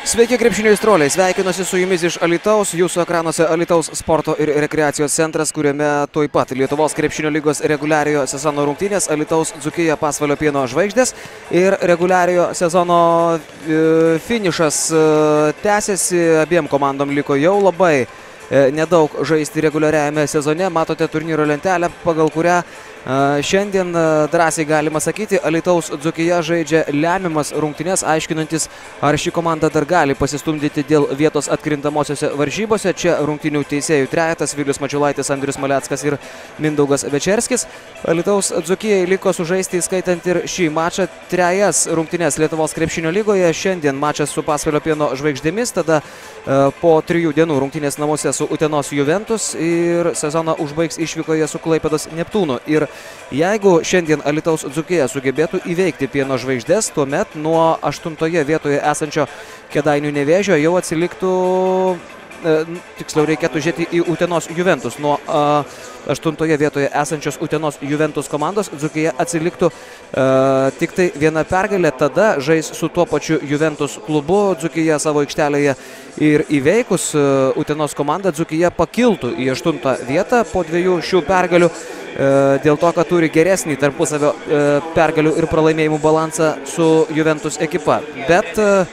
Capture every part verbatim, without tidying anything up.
Sveiki, krepšinio aistruoliai, sveikinuosi su jumis iš Alytaus, jūsų ekranuose Alytaus sporto ir rekreacijos centras, kuriame tuoj pat Lietuvos krepšinio lygos reguliariojo sezono rungtynės, Alytaus Dzūkija Pasvalio pieno žvaigždės ir reguliariojo sezono e, finišas e, tęsiasi, abiem komandom liko jau labai e, nedaug žaisti reguliariajame sezone, matote turnyro lentelę, pagal kurią šiandien drąsiai galima sakyti, Alytaus Dzūkija žaidžia lemiamas rungtynes, aiškinantis, ar ši komanda dar gali pasistumdyti dėl vietos atkrintamosiose varžybose. Čia rungtynių teisėjų trejetas Vilius Mačiulaitis, Andrius Maleckas ir Mindaugas Večerskis. Alytaus Dzūkijai liko sužaisti, skaitant ir šį mačą, trejas rungtynes Lietuvos krepšinio lygoje. Šiandien mačas su Pasvalio pieno žvaigždėmis, tada po trijų dienų rungtynės namuose su Utenos Juventus ir sezoną užbaigs išvykoje su Klaipėdos Neptūnu. Ir jeigu šiandien Alytaus Dzūkija sugebėtų įveikti pieno žvaigždės, tuomet nuo aštuntoje vietoje esančio Kėdainių Nevėžio jau atsiliktų, e, tiksliau reikėtų žiūrėti į Utenos Juventus. Nuo e, aštuntoje vietoje esančios Utenos Juventus komandos Dzūkija atsiliktų e, tik tai viena pergalė, tada žais su tuo pačiu Juventus klubu Dzūkija savo aikštelėje ir įveikus e, Utenos komandą Dzūkija pakiltų į aštuntą vietą po dviejų šių pergalių. Dėl to, kad turi geresnį tarpusavio pergalių ir pralaimėjimų balansą su Juventus ekipa. Bet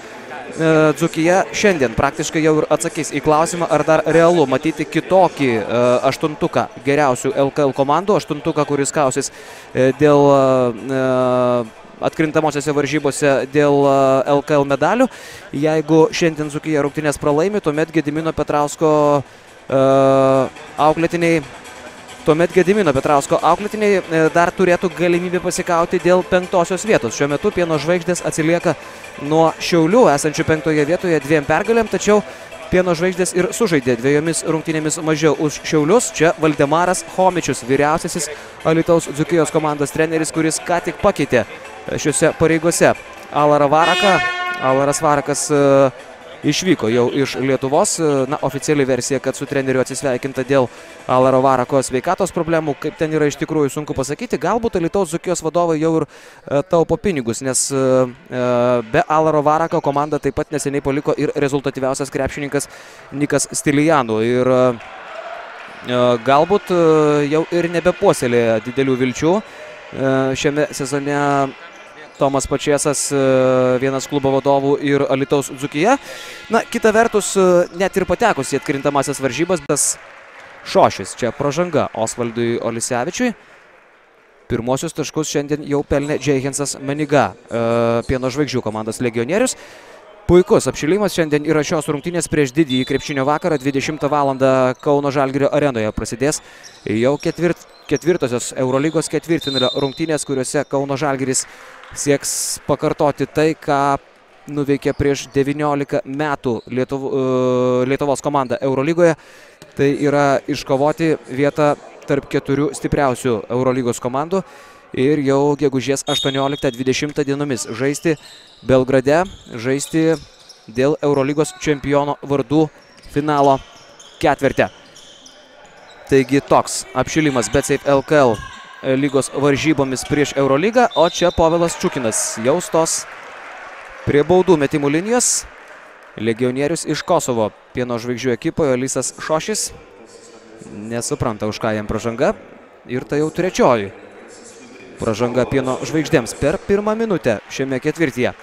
Dzūkija šiandien praktiškai jau ir atsakys į klausimą, ar dar realu matyti kitokį aštuntuką geriausių L K L komandų, aštuntuką, kuris kausis dėl atkrintamosiose varžybose dėl L K L medalių. Jeigu šiandien Dzūkija rungtynes pralaimi, tuomet Gedimino Petrausko auklėtiniai Tuomet Gedimino Petrausko auklėtiniai dar turėtų galimybę pasikauti dėl penktosios vietos. Šiuo metu pieno žvaigždės atsilieka nuo Šiaulių esančių penktoje vietoje dviem pergalėm, tačiau pieno žvaigždės ir sužaidė dviejomis rungtynėmis mažiau už Šiaulius. Čia Valdemaras Chomičius, vyriausiasis Alytaus Dzūkijos komandos treneris, kuris ką tik pakeitė šiuose pareigose Alarą Varaką. Alaras Varakas išvyko jau iš Lietuvos. Na, oficiali versija, kad su treneriu atsisveikinta dėl Alaro Varako sveikatos problemų. Kaip ten yra iš tikrųjų sunku pasakyti. Galbūt Alytaus Dzūkijos vadovai jau ir e, taupo pinigus, nes e, be Alaro Varako komanda taip pat neseniai paliko ir rezultatyviausias krepšininkas Nikas Stilijanų. Ir e, galbūt e, jau ir nebepuoselė didelių vilčių e, šiame sezone Tomas Pačėsas, vienas klubo vadovų ir Alytaus Dzūkija. Na, kita vertus, net ir patekus į atkrintamasias varžybas, tas Šošis, čia pražanga Osvaldui Olisevičiui. Pirmosius taškus šiandien jau pelnė Džeihensas Maniga, pieno žvaigždžių komandos legionierius. Puikus apšilimas šiandien yra šios rungtynės prieš didįjį krepšinio vakarą. dvidešimtą valandą Kauno Žalgirio arenoje prasidės jau ketvirt, ketvirtosios Eurolygos ketvirtfinalio rungtynės, kuriuose Kauno Žalgiris sieks pakartoti tai, ką nuveikė prieš devyniolika metų Lietuv, Lietuvos komanda Eurolygoje. Tai yra iškovoti vietą tarp keturių stipriausių Eurolygos komandų ir jau gegužės aštuonioliktą dvidešimtą dienomis žaisti Belgrade, žaisti dėl Eurolygos čempiono vardų finalo ketverte. Taigi toks apšilimas Betsafe L K L lygos varžybomis prieš Eurolygą, o čia Povilas Čukinas jau stos prie baudų metimų linijos. Legionierius iš Kosovo pieno žvaigždžių ekipoje Lisas Šošis nesupranta, už ką jam pražanga, ir tai jau trečioji pražanga pieno žvaigždėms per pirmą minutę šiame ketvirtyje.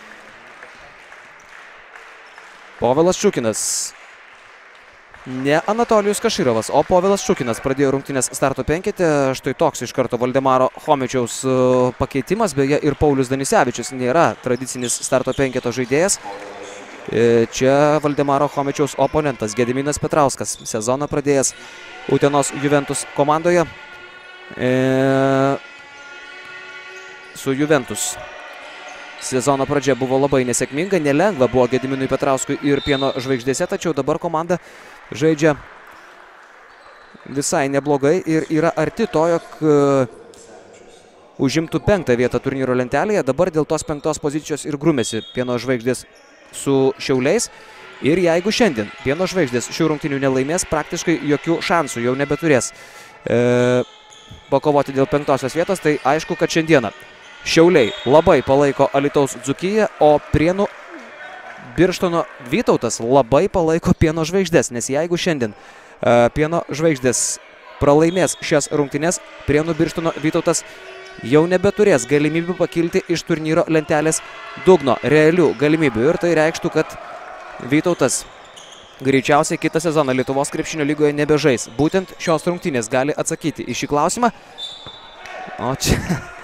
Povilas Čukinas. Ne Anatolijus Kaširovas, o Povilas Čukinas pradėjo rungtynės starto penkete. Štai toks iš karto Valdemaro Chomičiaus pakeitimas. Beje, ir Paulius Danisevičius nėra tradicinis starto penketo žaidėjas. Čia Valdemaro Chomičiaus oponentas Gediminas Petrauskas, sezoną pradėjęs Utenos Juventus komandoje. E... Su Juventus sezono pradžia buvo labai nesėkminga, nelengva buvo Gediminui Petrauskui ir pieno žvaigždėse, tačiau dabar komanda žaidžia visai neblogai ir yra arti to, jog užimtų penktą vietą turnyro lentelėje. Dabar dėl tos penktos pozicijos ir grumėsi pieno žvaigždės su Šiauliais. Ir jeigu šiandien pieno žvaigždės šių rungtynių nelaimės, praktiškai jokių šansų jau nebeturės e, pakovoti dėl penktosios vietos, tai aišku, kad šiandieną Šiauliai labai palaiko Alytaus Dzūkiją, o Prienų Birštono Vytautas labai palaiko Pieno Žvaigždės, nes jeigu šiandien uh, Pieno Žvaigždės pralaimės šias rungtynes, Prienų Birštono Vytautas jau nebeturės galimybių pakilti iš turnyro lentelės dugno, realių galimybių. Ir tai reikštų, kad Vytautas greičiausiai kitą sezoną Lietuvos krepšinio lygoje nebežais. Būtent šios rungtynės gali atsakyti į šį klausimą. O čia...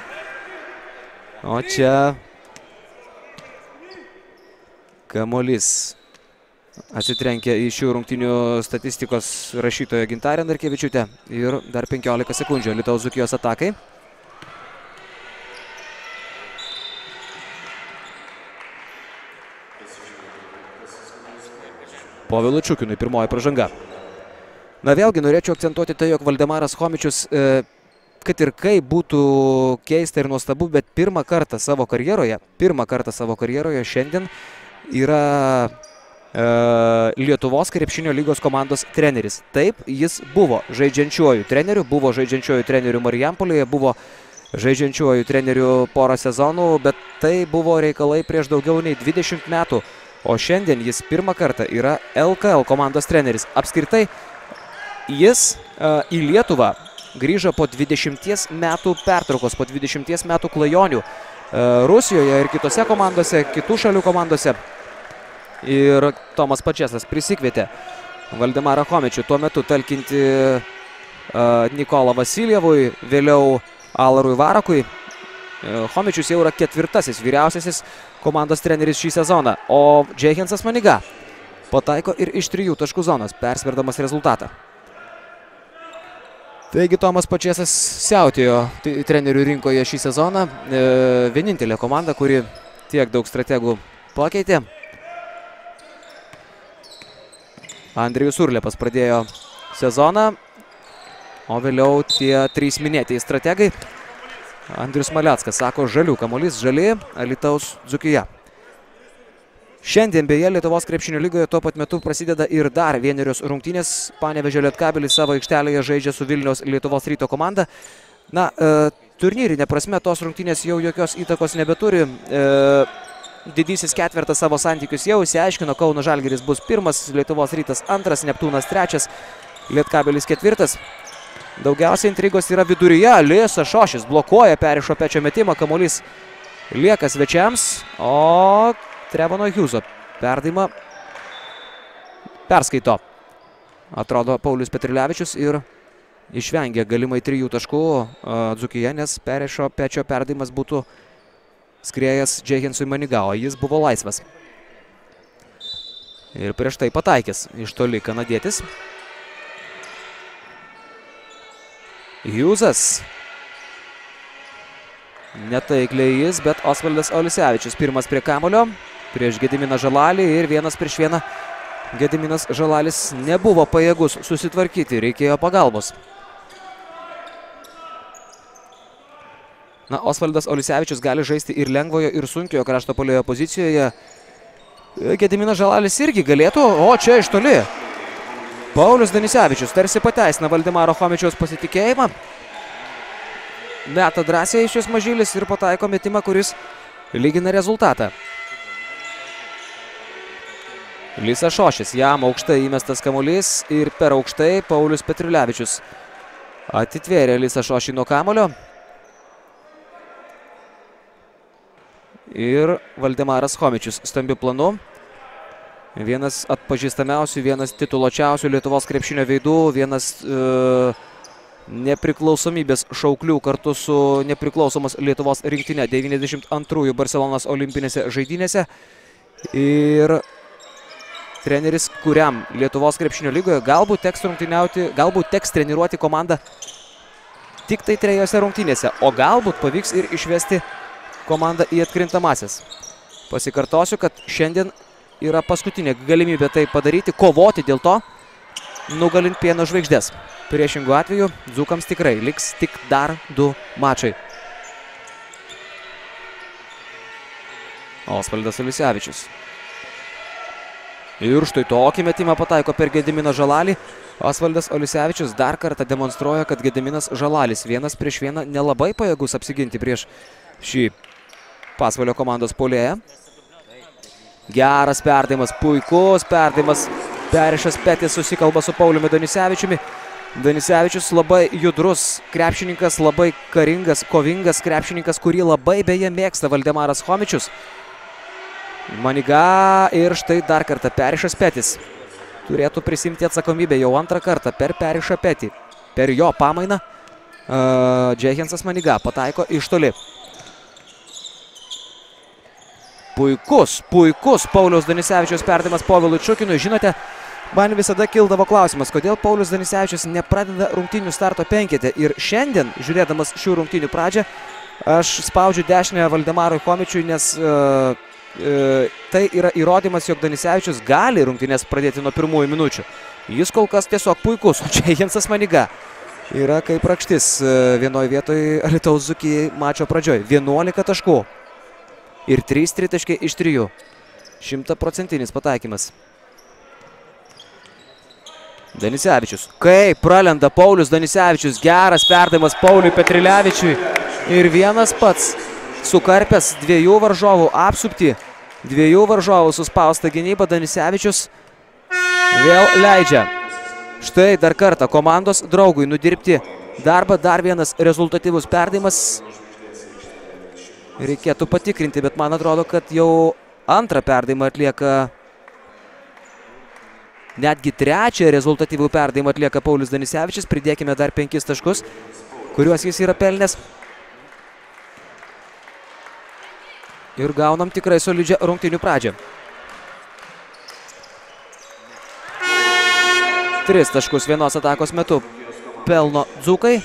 O čia... Kamuolys atsitrenkia į šių rungtynių statistikos rašytoją Gintarę Narkevičiūtę. Ir dar penkiolika sekundžių Alytaus Dzūkijos atakai. Povilui Čiukinui pirmoji pražanga. Na vėlgi norėčiau akcentuoti tai, jog Valdemaras Chomičius, e, kad ir kaip būtų keista ir nuostabu, bet pirmą kartą savo karjeroje, pirmą kartą savo karjeroje šiandien yra e, Lietuvos krepšinio lygos komandos treneris. Taip, jis buvo žaidžiančiuoju treneriu, buvo žaidžiančiuoju treneriu Marijampolėje, buvo žaidžiančiuoju treneriu porą sezonų, bet tai buvo reikalai prieš daugiau nei dvidešimt metų. O šiandien jis pirmą kartą yra L K L komandos treneris. Apskritai, jis uh, į Lietuvą grįžo po dvidešimties metų pertraukos, po dvidešimties metų klajonių uh, Rusijoje ir kitose komandose, kitų šalių komandose. Ir Tomas Pačesas prisikvietė Valdemarą Chomičių tuo metu talkinti uh, Nikolą Vasiljevui, vėliau Alarui Varakui. Chomičius jau yra ketvirtasis vyriausiasis komandos treneris šį sezoną, o Džeihensas Maniga pataiko ir iš trijų taškų zonos, persverdamas rezultatą. Taigi Tomas Pačesas siautėjo trenerių rinkoje šį sezoną. E, vienintelė komanda, kuri tiek daug strategų pakeitė. Andrijus Urlepas pradėjo sezoną, o vėliau tie trys minėtieji strategai. Andrius Maleckas sako, žalių kamuolys, žali, Alytaus Dzūkija. Šiandien beje Lietuvos krepšinio lygoje tuo pat metu prasideda ir dar vienerios rungtynės. Panevėžio Lietkabelis savo aikštelėje žaidžia su Vilniaus Lietuvos Ryto komanda. Na, e, turnyrinė prasme tos rungtynės jau jokios įtakos nebeturi. E, didysis ketvertas savo santykius jau išsiaiškino, Kauno Žalgiris bus pirmas, Lietuvos Rytas antras, Neptūnas trečias, Lietkabelis ketvirtas. Daugiausiai intrigos yra viduryje. Lisas Šošis blokuoja Perišo Pečio metimą. Kamuolys lieka svečiams. O Trevono Hugheso perdavimą perskaito. Atrodo Paulius Petrilevičius ir išvengė galimai trijų taškų Dzūkija, nes Perišo Pečio perdavimas būtų skriejęs Džeihensui Maniga, o jis buvo laisvas. Ir prieš tai pataikęs iš toli kanadietis. Hughesas. Netaikliai jis, bet Osvaldas Olisevičius pirmas prie kamulio, prieš Gediminą Žalalį ir vienas prieš vieną. Gediminas Žalalis nebuvo pajėgus susitvarkyti, reikėjo pagalbos. Na, Osvaldas Olisevičius gali žaisti ir lengvojo, ir sunkiojo krašto puolėjo pozicijoje. Gediminas Žalalis irgi galėtų, o čia iš toli. Paulius Danisevičius tarsi pateisina Valdemaro Chomičiaus pasitikėjimą. Meta drąsiai šis mažylis ir pataiko metimą, kuris lygina rezultatą. Lisas Šošis, jam aukštai įmestas kamuolys ir per aukštai Paulius Petrilevičius atitvėrė Lisą Šošį nuo kamulio. Ir Valdemaras Chomičius stambiu planu. Vienas atpažįstamiausių, vienas tituločiausių Lietuvos krepšinio veidų, vienas e, nepriklausomybės šauklių kartu su nepriklausomos Lietuvos rinktinė devyniasdešimt antrųjų Barcelonos olimpinėse žaidynėse. Ir treneris, kuriam Lietuvos krepšinio lygoje galbūt teks rungtyniauti, galbūt teks treniruoti komandą tik tai trejose rungtynėse, o galbūt pavyks ir išvesti komandą į atkrintamasis. Pasikartosiu, kad šiandien yra paskutinė galimybė tai padaryti, kovoti dėl to, nugalint Pieno Žvaigždės. Priešingų atveju dzūkams tikrai liks tik dar du mačai. Osvaldas Olisevičius. Ir štai tokį metimą pataiko per Gediminą Žalalį. Osvaldas Olisevičius dar kartą demonstruoja, kad Gediminas Žalalis vienas prieš vieną nelabai pajėgus apsiginti prieš šį Pasvalio komandos puolėją. Geras perdavimas, puikus perdavimas. Berišas Petis susikalba su Pauliumi Danisevičiumi. Danisevičius labai judrus krepšininkas, labai karingas, kovingas krepšininkas, kurį labai beje mėgsta Valdemaras Chomičius. Maniga ir štai dar kartą Berišas Petis. Turėtų prisimti atsakomybę jau antrą kartą per Berišą Petį. Per jo pamainą uh, Džehensas Maniga pataiko iš toli. Puikus, puikus Pauliaus Danisevičiaus perdavimas Povilui Čukinui. Žinote, man visada kildavo klausimas, kodėl Paulius Danisevičius nepradeda rungtynių starto penkete. Ir šiandien, žiūrėdamas šių rungtynių pradžią, aš spaudžiu dešinę Valdemarui Chomičiui, nes uh, uh, tai yra įrodymas, jog Danisevičius gali rungtynės pradėti nuo pirmųjų minučių. Jis kol kas tiesiog puikus, o čia Jensas Maniga yra kaip rakštis uh, vienoje vietoje Alytaus Dzūkijai mačo pradžioj. vienuolika taškų ir trys tritaškiai iš trijų. Šimtaprocentinis pataikymas. Danisevičius. Kaip pralenda Paulius Danisevičius. Geras perdavimas Pauliui Petrilevičiui. Ir vienas pats sukarpęs dviejų varžovų apsuptį. Dviejų varžovų suspausta gynyba. Danisevičius vėl leidžia. Štai dar kartą komandos draugui nudirbti darbą. Dar vienas rezultatyvus perdavimas. Reikėtų patikrinti, bet man atrodo, kad jau antrą perdavimą atlieka... Netgi trečią rezultatyvų perdavimą atlieka Paulius Danisevičius. Pridėkime dar penkis taškus, kuriuos jis yra pelnęs. Ir gaunam tikrai solidžią rungtynių pradžią. Tris taškus vienos atakos metu pelno Dzūkai.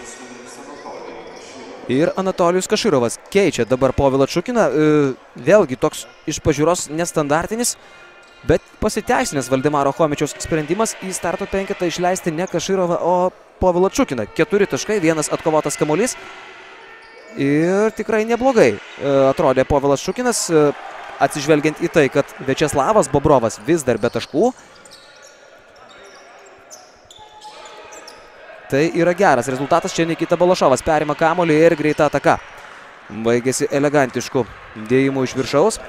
Ir Anatolijus Kaširovas keičia dabar Povilą Čukiną. Vėlgi toks iš pažiūros nestandartinis, bet pasiteisinęs Valdemaro Chomičiaus sprendimas į starto penketą išleisti ne Kaširovą, o Povilą Čukiną. Keturi taškai, vienas atkovotas kamuolys. Ir tikrai neblogai atrodė Povilas Čukinas, atsižvelgiant į tai, kad Viačeslavas Bobrovas vis dar be taškų. Tai yra geras rezultatas. Čia Nikita Balašovas perima kamuolį ir greita ataka. Baigėsi elegantišku dėjimu iš viršaus.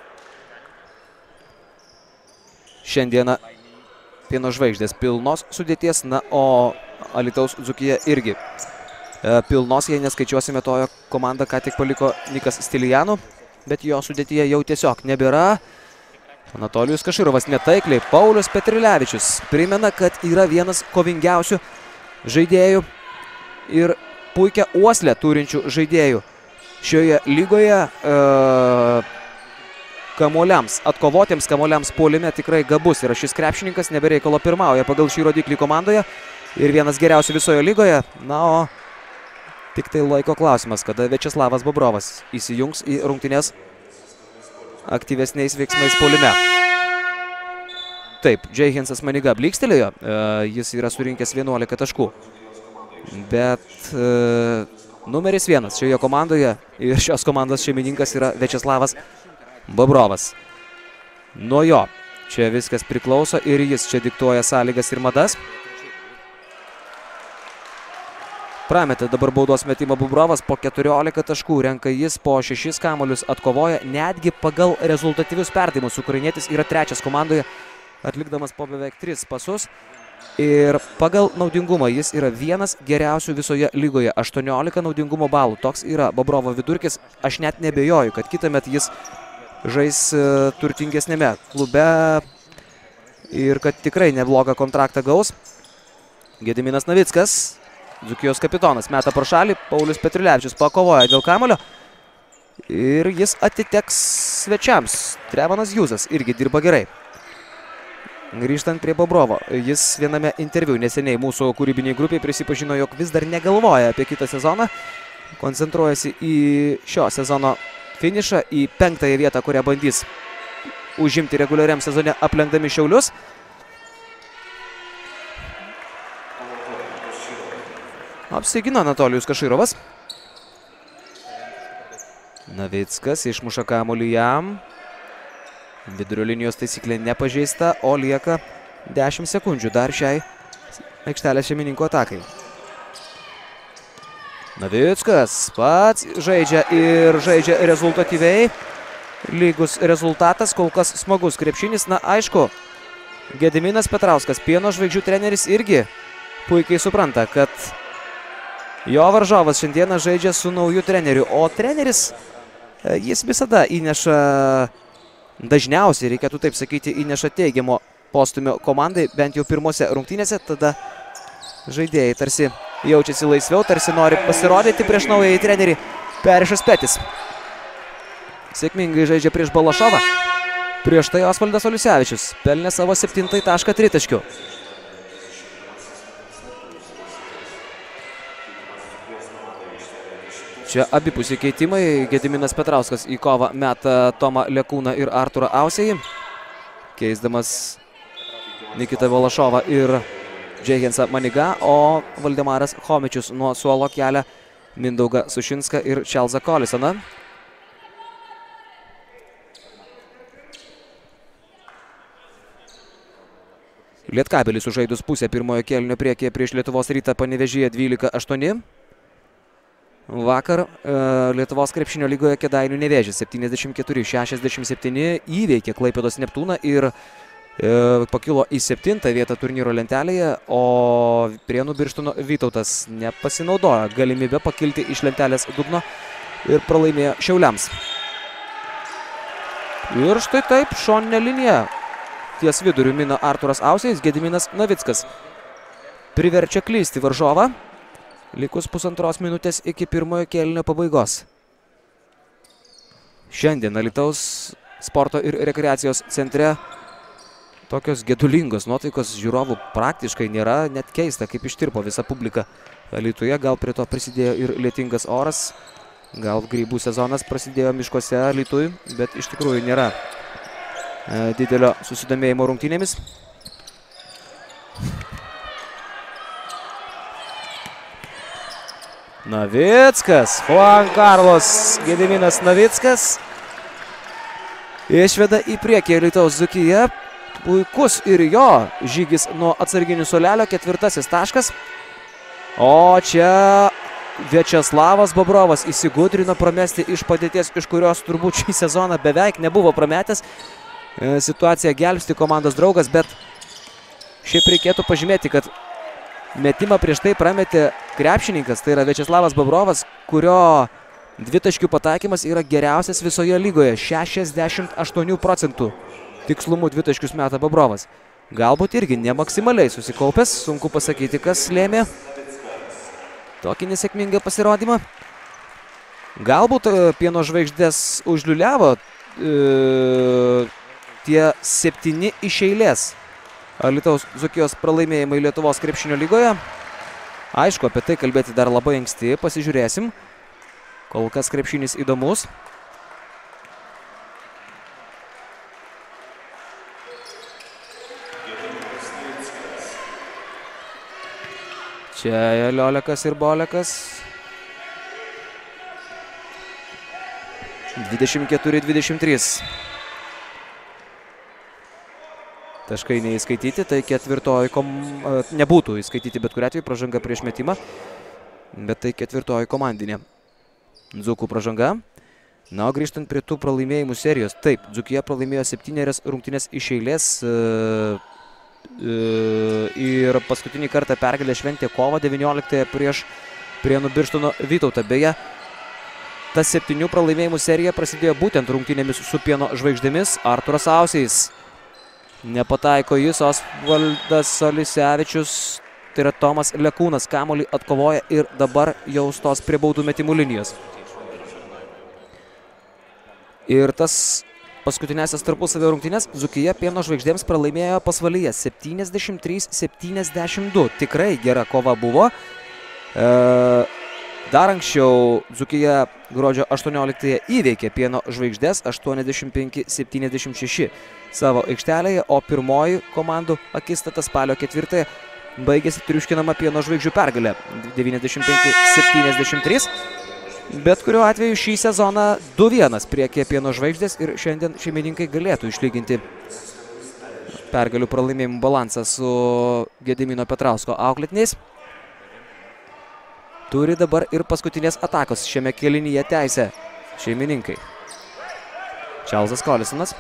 Šiandieną Pieno žvaigždės pilnos sudėties, na, o Alytaus Dzūkija irgi pilnos, jei neskaičiuosime tojo komandą, ką tik paliko Nikas Stilijanų, bet jo sudėtyje jau tiesiog nebėra. Anatolijus Kaširovas netaikliai. Paulius Petrilevičius primena, kad yra vienas kovingiausių žaidėjų ir puikią uoslę turinčių žaidėjų šioje lygoje. E, kamuoliams, atkovotiems kamuoliams puolime tikrai gabus yra šis krepšininkas, nebereikalo pirmauja pagal šį rodiklį komandoje ir vienas geriausių visoje lygoje. Na, o tik tai laiko klausimas, kada Viačeslavas Bobrovas įsijungs į rungtynes aktyvesniais veiksmais puolime. Taip, Džehensas Maniga blykstelėjo, jis yra surinkęs vienuolika taškų. Bet e, numeris vienas šioje komandoje ir šios komandos šeimininkas yra Viačeslavas Bobrovas. Nuo jo čia viskas priklauso ir jis čia diktuoja sąlygas ir madas. Prametė dabar baudos metimą Bobrovas, po keturiolika taškų renka jis, po šešis kamuolius atkovoja, netgi pagal rezultatyvius perdavimus. Ukrainietis yra trečias komandoje, atlikdamas po beveik tris pasus. Ir pagal naudingumą jis yra vienas geriausių visoje lygoje. aštuoniolika naudingumo balų. Toks yra Bobrovo vidurkis. Aš net nebejoju, kad kitąmet jis žais turtingesnėme klube ir kad tikrai neblogą kontraktą gaus. Gediminas Navickas, Dzūkijos kapitonas, meta pro šalį. Paulius Petrilevičius pakovoja dėl kamuolio ir jis atiteks svečiams. Trevonas Hjūzas irgi dirba gerai. Grįžtant prie Bobrovo, jis viename interviu neseniai mūsų kūrybiniai grupiai prisipažino, jog vis dar negalvoja apie kitą sezoną, koncentruojasi į šio sezono finišą, į penktąją vietą, kurią bandys užimti reguliariam sezone aplenkdami Šiaulius. Apsigina Anatolijus Kaširovas. Navickas išmuša kamuolį jam. Vidurio linijos taisyklė nepažeista, o lieka dešimt sekundžių dar šiai aikštelės šeimininko atakai. Navickas pats žaidžia ir žaidžia rezultatyviai. lygus rezultatas, kol kas smagus krepšinis. Na, aišku, Gediminas Petrauskas, Pieno žvaigždžių treneris, irgi puikiai supranta, kad jo varžovas šiandieną žaidžia su nauju treneriu, o treneris, jis visada įneša, dažniausiai, reikėtų taip sakyti, įneša teigiamo postumio komandai, bent jau pirmose rungtynėse, tada žaidėjai tarsi jaučiasi laisviau, tarsi nori pasirodyti prieš naująjį trenerį. Perišas Petis sėkmingai žaidžia prieš Balašovą. Prieš tai Osvaldas Oliusevičius pelnė savo septintąjį tašką tritaškiu. Čia abipusiai keitimai. Gediminas Petrauskas į kovą meta Tomą Lekūną ir Arturą Ausėjį, keisdamas Nikitą Balašovą ir Džeihensą Manigą, o Valdemaras Chomičius nuo suolo kelia Mindaugą Sušinską ir Čelzą Kolisoną. Lietkabelis sužaidus pusę pirmojo kėlinio priekyje prieš Lietuvos Rytą Panevėžyje dvylika aštuoni. Vakar e, Lietuvos krepšinio lygoje Kėdainių Nevėžis septyniasdešimt keturi šešiasdešimt septyni įveikė Klaipėdos Neptūną ir e, pakilo į septintą vietą turnyro lentelėje, o Prienų Birštono Vytautas nepasinaudojo galimybę pakilti iš lentelės dugno ir pralaimėjo Šiauliams. Ir štai taip, šoninė linija. Ties viduriu mina Arturas Ausėjis, Gediminas Navickas priverčia klysti varžovą. Likus pusantros minutės iki pirmojo kėlinio pabaigos. Šiandien Alytaus sporto ir rekreacijos centre tokios gedulingos nuotaikos žiūrovų praktiškai nėra, net keista, kaip ištirpo visa publika Alytuje. Gal prie to prisidėjo ir lietingas oras, gal grybų sezonas prasidėjo miškuose Alytui, bet iš tikrųjų nėra didelio susidomėjimo rungtynėmis. Navickas, Juan Carlos Gediminas Navickas išveda į priekį Alytaus Dzūkija. Puikus ir jo žygis nuo atsarginių suolelio, ketvirtasis taškas. O čia Viačeslavas Bobrovas įsigudrino pramesti iš padėties, iš kurios turbūt šį sezoną beveik nebuvo prametęs. Situaciją gelbsti komandos draugas, bet šiaip reikėtų pažymėti, kad metimą prieš tai prametė krepšininkas, tai yra Viačeslavas Bobrovas, kurio dvitaškių pataikymas yra geriausias visoje lygoje, šešiasdešimt aštuonių procentų tikslumu dvitaškius meta Bobrovas. Galbūt irgi ne maksimaliai susikaupęs, sunku pasakyti, kas lėmė tokį nesėkmingą pasirodymą. Galbūt Pieno žvaigždės užliuliavo e, tie septyni iš eilės Alytaus Dzūkijos pralaimėjimai Lietuvos krepšinio lygoje. Aišku, apie tai kalbėti dar labai anksti, pasižiūrėsim. Kol kas krepšinis įdomus. Čia Liolekas ir Bolekas. dvidešimt keturi dvidešimt trys. Taškai neįskaityti, tai ketvirtoji kom... nebūtų įskaityti bet kuriuo atveju, pražanga prieš metimą, bet tai ketvirtoji komandinė Dzūkų pražanga. Na, o grįžtant prie tų pralaimėjimų serijos, taip, Dzūkija pralaimėjo septynerias rungtynes iš eilės ir paskutinį kartą pergalę šventė kovo devynioliktąją prieš Prienų Birštono Vytautą. Beje, ta septynių pralaimėjimų serija prasidėjo būtent rungtynėmis su Pieno žvaigždėmis. Arturas Ausėjis nepataiko jis, Osvaldas Oliusevičius, tai yra Tomas Lekūnas, kamuolį atkovoja ir dabar jau stos prie baudų metimų linijos. Ir tas paskutinėsias tarpusavio rungtynės Dzūkija Pieno žvaigždėms pralaimėjo pasvalyje septyniasdešimt trys septyniasdešimt du. Tikrai gera kova buvo. E, dar anksčiau Dzūkija gruodžio aštuonioliktąją įveikė Pieno žvaigždės aštuoniasdešimt penki septyniasdešimt šeši savo aikštelėje, o pirmoji komandų akistata spalio ketvirtąją baigėsi triuškinama Pieno žvaigždžių pergalė devyniasdešimt penki septyniasdešimt trys. Bet kuriuo atveju šį sezoną du vienas priekyje Pieno žvaigždės ir šiandien šeimininkai galėtų išlyginti pergalių pralaimėjimų balansą su Gedimino Petrausko auklėtiniais. Turi dabar ir paskutinės atakos šiame kėlinyje teisę šeimininkai. Čarlzas Kolisonas.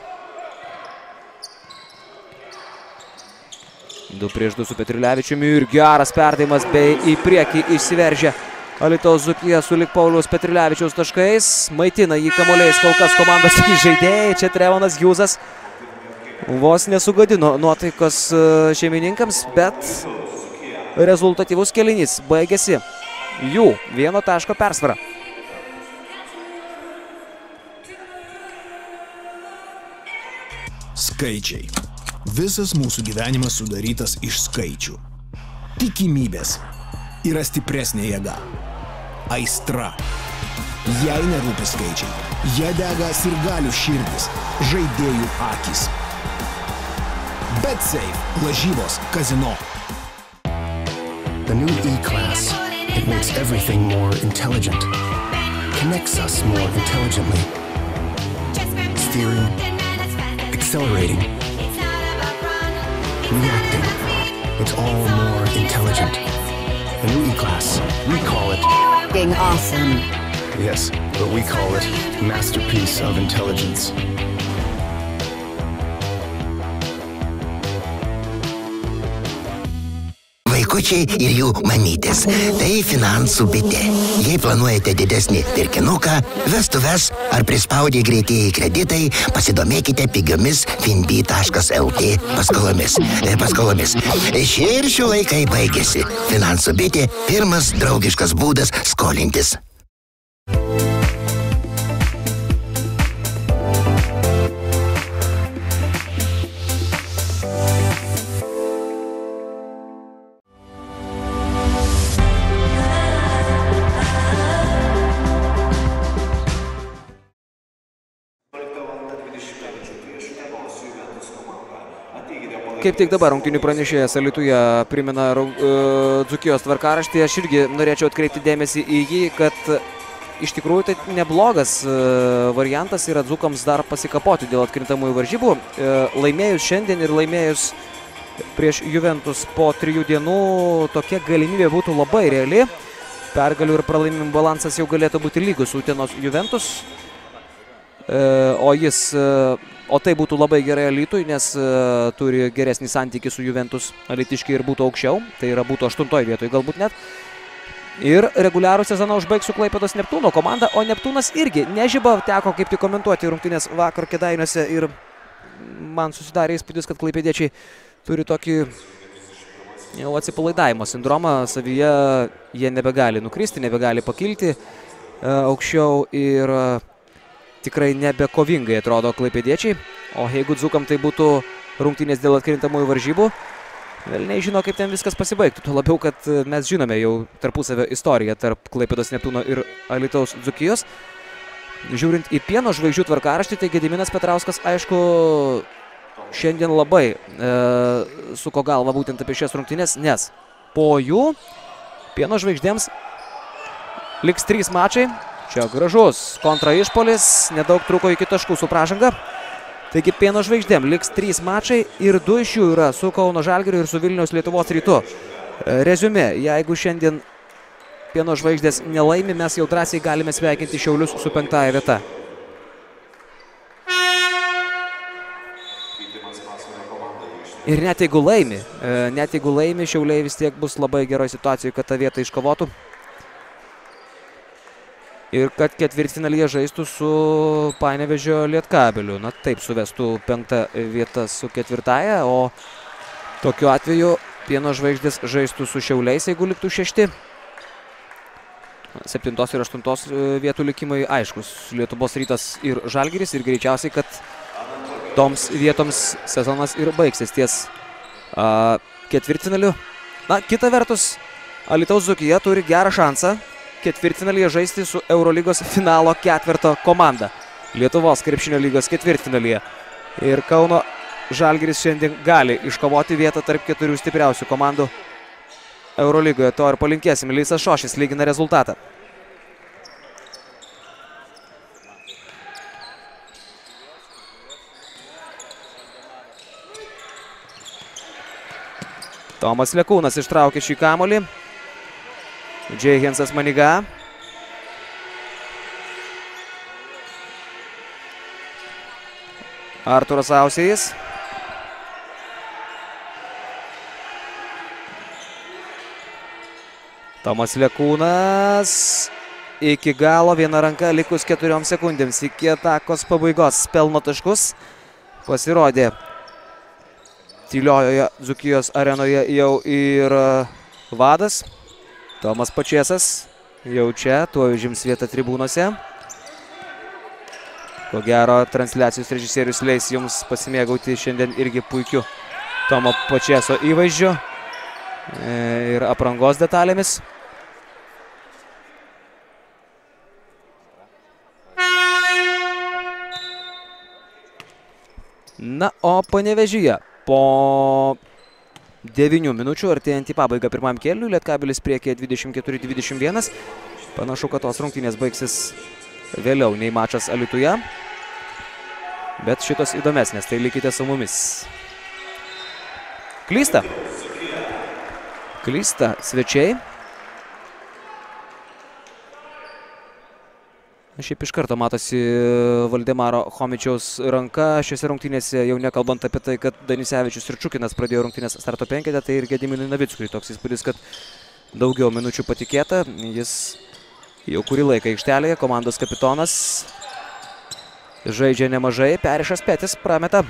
Du prieš du su Petrilevičiumi ir geras perdavimas bei į priekį išsiveržia Alytaus Dzūkija su lik Pauliaus Petrilevičiaus taškais. Maitina jį kamuoliais kol kas komandos žaidėjai. Čia Trevonas Hjūzas vos nesugadino nuotaikos šeimininkams, bet rezultatyvus kėlinys baigėsi jų vieno taško persvara. Skaičiai. Visas mūsų gyvenimas sudarytas iš skaičių. Tikimybės yra stipresnė jėga. Aistra. Jei nerūpi skaičiai, jie dega sirgalių širdis, žaidėjų akys. BetSafe. Lažybos kazino. The new E-Class. It makes everything more intelligent. Connects us more intelligently. Steering. Accelerating. Reacting. It's all more intelligent. The new E-Class. We call it... Being awesome. Yes, but we call it Masterpiece of Intelligence. Vaikučiai ir jų mamytės. Tai finansų bitė. Jei planuojate didesnį pirkinuką, vestuves ar prispaudę greitieji kreditai, pasidomėkite pigiomis finbi taškas lt paskolomis. paskolomis. Šie ir šių laikai baigėsi. Finansų bitė – pirmas draugiškas būdas skolintis. Kaip tik dabar rungtynių pranešėjas Alytuje primena Dzūkijos tvarkaraštį. Aš irgi norėčiau atkreipti dėmesį į jį, kad iš tikrųjų tai neblogas variantas yra dzūkams dar pasikapoti dėl atkrintamųjų varžybų. Laimėjus šiandien ir laimėjus prieš Juventus po trijų dienų, tokia galimybė būtų labai reali. Pergalių ir pralaimimų balansas jau galėtų būti lygus Utenos Juventus. O jis... O tai būtų labai gerai Alytui, nes uh, turi geresnį santykį su Juventus alytiškiai ir būtų aukščiau. Tai yra būtų aštuntoj vietoj galbūt net. Ir reguliarų sezoną užbaigs su Klaipėdos Neptūno komanda, o Neptūnas irgi nežiba, teko kaip tik komentuoti rungtynės vakar Kėdainiuose ir man susidarė įspūdis, kad klaipėdiečiai turi tokį jau atsipalaidavimo sindromą savyje, jie nebegali nukristi, nebegali pakilti uh, aukščiau ir uh, tikrai nebekovingai atrodo klaipėdiečiai, o jeigu dzūkam tai būtų rungtynės dėl atkrintamųjų varžybų, velniai žino, kaip ten viskas pasibaigtų. Tuo labiau, kad mes žinome jau tarpusavio istoriją tarp Klaipėdos Neptūno ir Alytaus Dzūkijos. Žiūrint į pieno žvaigždžių tvarkaraštį, tai Gediminas Petrauskas, aišku, šiandien labai e, suko galva būtent apie šias rungtynės, nes po jų pieno žvaigždėms liks trys mačai. Čia gražus kontra išpolis, nedaug truko iki taškų su pražanga. Taigi pieno žvaigždėm liks trys mačai ir du iš jų yra su Kauno Žalgiriu ir su Vilniaus Lietuvos Rytu. Reziumė, jeigu šiandien pieno žvaigždės nelaimi, mes jau drąsiai galime sveikinti Šiaulius su penktąja vieta. Ir net jeigu laimi, net jeigu laimi, Šiauliai vis tiek bus labai geroj situacijoj, kad tą vietą iškovotų. Ir kad ketvirtfinalyje žaistų su Panevėžio Lietkabeliu. Na taip, suvestų penktą vietą su ketvirtąja, o tokiu atveju pieno žvaigždės žaistų su Šiauliais, jeigu liktų šešti. Septintos ir aštuntos vietų likimai aiškus. Lietuvos Rytas ir Žalgiris ir greičiausiai, kad toms vietoms sezonas ir baigsis ties a, ketvirtfinaliu. Na, kita vertus, Alytaus Dzūkija turi gerą šansą ketvirtfinalyje žaisti su Eurolygos finalo ketverto komanda. Lietuvos krepšinio lygos ketvirtfinalyje. Ir Kauno Žalgiris šiandien gali iškovoti vietą tarp keturių stipriausių komandų Eurolygoje. To ir palinkėsim. Lisas Šošis lygina rezultatą. Tomas Lekūnas ištraukė šį kamuolį. Džeihensas Maniga. Arturas Ausėjis. Tomas Lekūnas. Iki galo viena ranka likus keturiom sekundėms. Iki atakos pabaigos pelno taškus. Pasirodė tyliojoje Dzūkijos arenoje jau ir vadas. Tomas Pačėsas jau čia, tuo užims vietą tribūnose. Ko gero, transliacijos režisierius leis jums pasimėgauti šiandien irgi puikiu Tomo Pačėso įvaizdžiu ir aprangos detalėmis. Na, o Panevėžyje po devynių minučių artėjant į pabaigą pirmam kėliniui, Lietkabelis priekyje dvidešimt keturi dvidešimt vienas. Panašu, kad tos rungtynės baigsis vėliau nei mačas Alytuje. Bet šitos įdomesnės, tai likite su mumis. Klysta. Klysta svečiai. Šiaip iš karto matosi Valdemaro Chomičiaus ranka šiose rungtynėse, jau nekalbant apie tai, kad Danisevičius ir Čukinas pradėjo rungtynės starto penkete, tai ir Gediminui Navickui toks įspūdis, kad daugiau minučių patikėta. Jis jau kurį laiką aikštelėje, komandos kapitonas žaidžia nemažai, Perišas Petis prameta.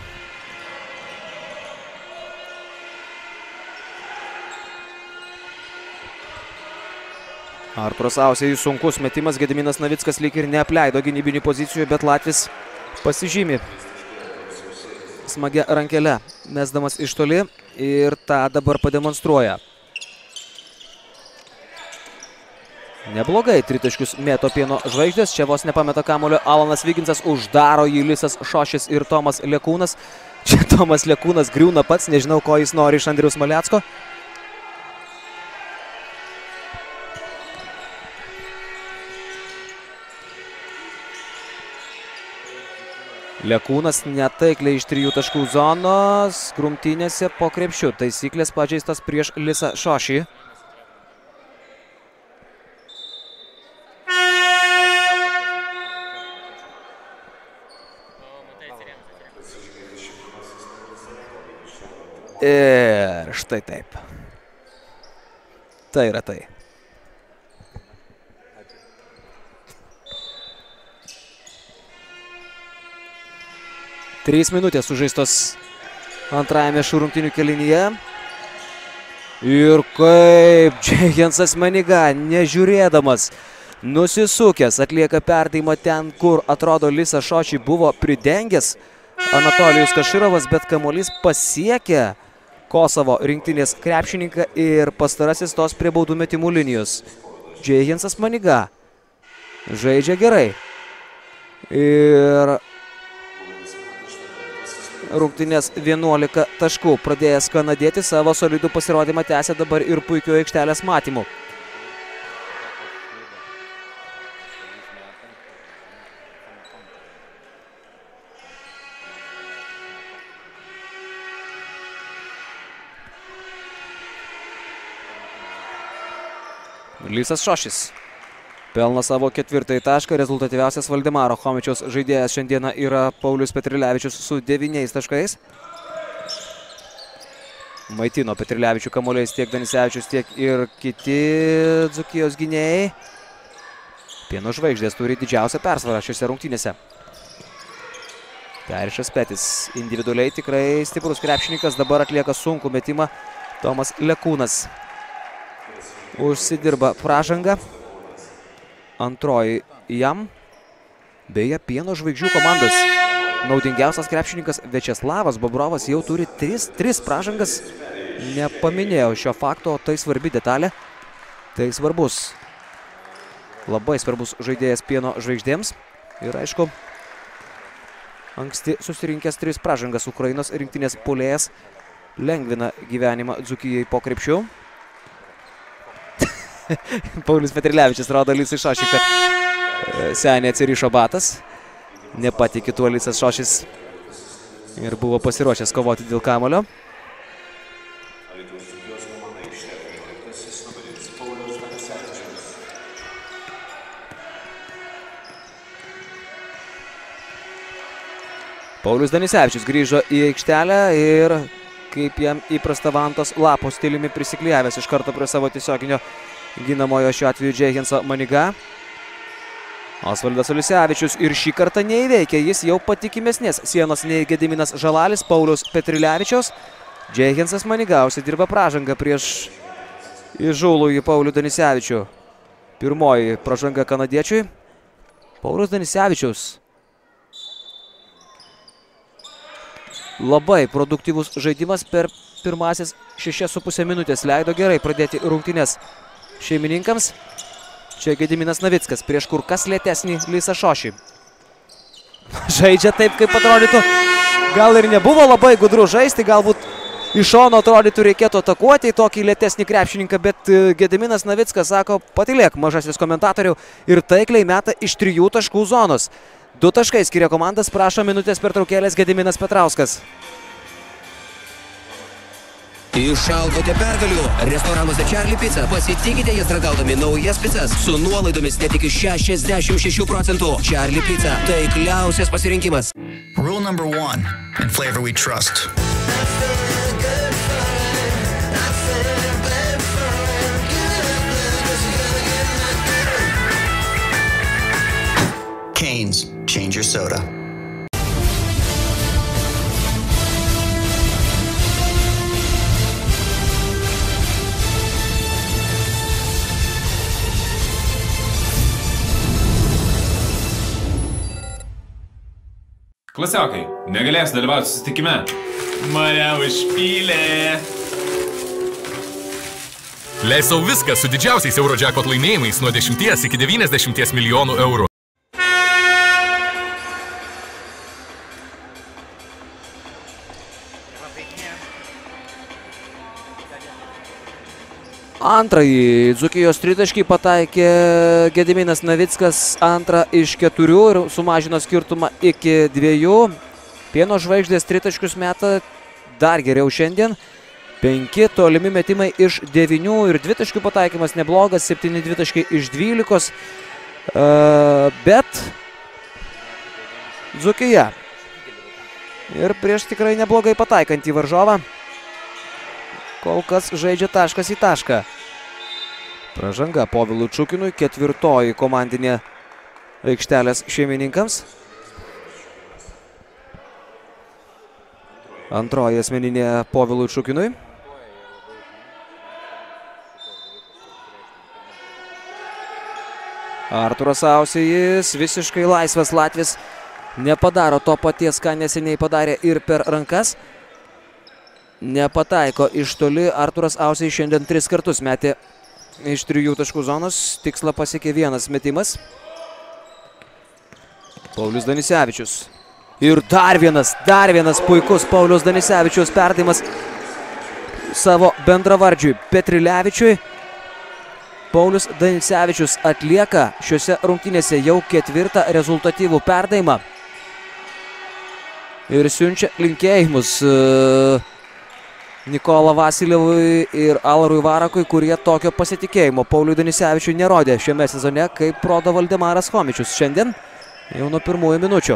Arturas Ausėjus sunkus metimas, Gediminas Navickas lyg ir neapleido gynybinių pozicijų, bet Latvis pasižymi smagia rankelė, mesdamas iš toli ir tą dabar pademonstruoja. Neblogai tritaškius mėto Pieno Žvaigždės, čia vos nepameta kamuolio Alanas Viginsas, uždaro jį Lisas Šošis ir Tomas Lekūnas. Čia Tomas Lekūnas griūna pats, nežinau, ko jis nori iš Andriaus Malecko. Lekūnas netaikliai iš trijų taškų zonos, grumtynėse po krepšiu. Taisyklės pažeistas prieš Lisą Šošį. Ir štai taip. Tai yra tai. Trys minutės sužaistos antrajame šių rungtynių kėlinyje. Ir kaip Džejensas Maniga, nežiūrėdamas, nusisukęs, atlieka perdavimą ten, kur atrodo Lisą Šošį buvo pridengęs Anatolijus Kaširovas, bet kamuolys pasiekė Kosovo rinktinės krepšininką ir pastarasis tos prie baudų metimų linijos. Džejensas Maniga žaidžia gerai. Ir rungtynės vienuolika taškų. Pradėjęs kanadėti, savo solidų pasirodymą tęsia dabar ir puikiu aikštelės matymu. Lisas Šošis pelno savo ketvirtąjį tašką, rezultatyviausias Valdemaro Chomičiaus žaidėjas šiandieną yra Paulius Petrilevičius su devyniais taškais. Maitino Petrilevičių kamuoliais tiek Danisevičius, tiek ir kiti Dzūkijos gynėjai. Pieno Žvaigždės turi didžiausią persvarą šiose rungtynėse. Perišas Petis individualiai tikrai stiprus krepšininkas, dabar atlieka sunkų metimą Tomas Lekūnas. Užsidirba pražangą. Antroji jam. Beje, Pieno Žvaigždžių komandos naudingiausias krepšininkas Večeslavas Bobrovas jau turi tris, tris pražangas. Nepaminėjau šio fakto, tai svarbi detalė. Tai svarbus. Labai svarbus žaidėjas Pieno Žvaigždėms. Ir aišku, anksti susirinkęs tris pražangas Ukrainos rinktinės puolėjas lengvina gyvenimą Dzūkijai po krepšiu. Paulius Petrilevičius rodo Lisai Šošiui, kad seniai atsirišo batas. Nepatikė tuo Lisas Šošis ir buvo pasiruošęs kovoti dėl kamuolio. Paulius Danisevičius grįžo į aikštelę ir kaip jam įprasta vantos lapo stiliumi prisiklijavęs iš karto prie savo tiesioginio ginamojo šiuo atveju Džeihenso Maniga. Osvaldas Olisevičius ir šį kartą neįveikė, jis jau patikimesnės sienos nei Gediminas Žalalis, Paulius Petrilevičiaus. Džeihensas Maniga užsidirba pražangą prieš įžūlųjį Paulių Danisevičių. Pirmoji pražanga kanadiečiui. Paulius Danisevičius. Labai produktyvus žaidimas per pirmasis šešias su pusė minutės. Leido gerai pradėti rungtynes šeimininkams. Čia Gediminas Navickas prieš kur kas lėtesnį Lisą Šošį. Žaidžia taip, kaip atrodytų. Gal ir nebuvo labai gudru žaisti, galbūt iš šono atrodytų reikėtų atakuoti tokį lėtesnį krepšininką, bet Gediminas Navickas sako, patylėk mažasis komentatorių ir taikliai meta iš trijų taškų zonos. Du taškai skiria komandas, prašo minutės pertraukėlės Gediminas Petrauskas. Išalkote pergalių. Restoranuose Charlie Pizza. Pasitikite jas ragaudami naujas pizzas su nuolaidomis net iki šešiasdešimt šešių procentų. Charlie Pizza. Taikliausias pasirinkimas. Rule number one. In flavor we trust. Canes. Change your soda. Klasiokai, negalės dalyvauti susitikime. Mane užpylė. Leisau viską su didžiausiais Eurojackpot laimėjimais nuo dešimties iki devyniasdešimties milijonų eurų. Antrąjį Dzūkijos tritaškį pataikė Gediminas Navickas, antrą iš keturių ir sumažino skirtumą iki dviejų. Pieno žvaigždės tritaškius meta dar geriau šiandien. Penki tolimi metimai iš devynių ir dvitaškių pataikymas neblogas, septyni dvitaškai iš dvylikos. Uh, bet Dzūkija ir prieš tikrai neblogai pataikantį varžovą. Kol kas žaidžia taškas į tašką. Pražanga Povilui Čukinui, ketvirtoji komandinė aikštelės šeimininkams. Antroji asmeninė Povilui Čukinui. Arturas Ausėjis, visiškai laisvas latvis, nepadaro to paties, ką neseniai padarė ir per rankas. Nepataiko iš toli. Arturas Ausėjis šiandien tris kartus metė iš trijų taškų zonos. Tikslą pasiekė vienas metimas. Paulius Danisevičius. Ir dar vienas, dar vienas puikus Paulius Danisevičius perdavimas savo bendravardžiui Petrilevičiui. Paulius Danisevičius atlieka šiuose rungtynėse jau ketvirtą rezultatyvų perdavimą. Ir siunčia linkėjimus Nikola Vasilievui ir Alarui Varakui, kurie tokio pasitikėjimo Pauliui Danisevičiui nerodė šiame sezone, kaip rodo Valdemaras Chomičius šiandien jau nuo pirmųjų minučių.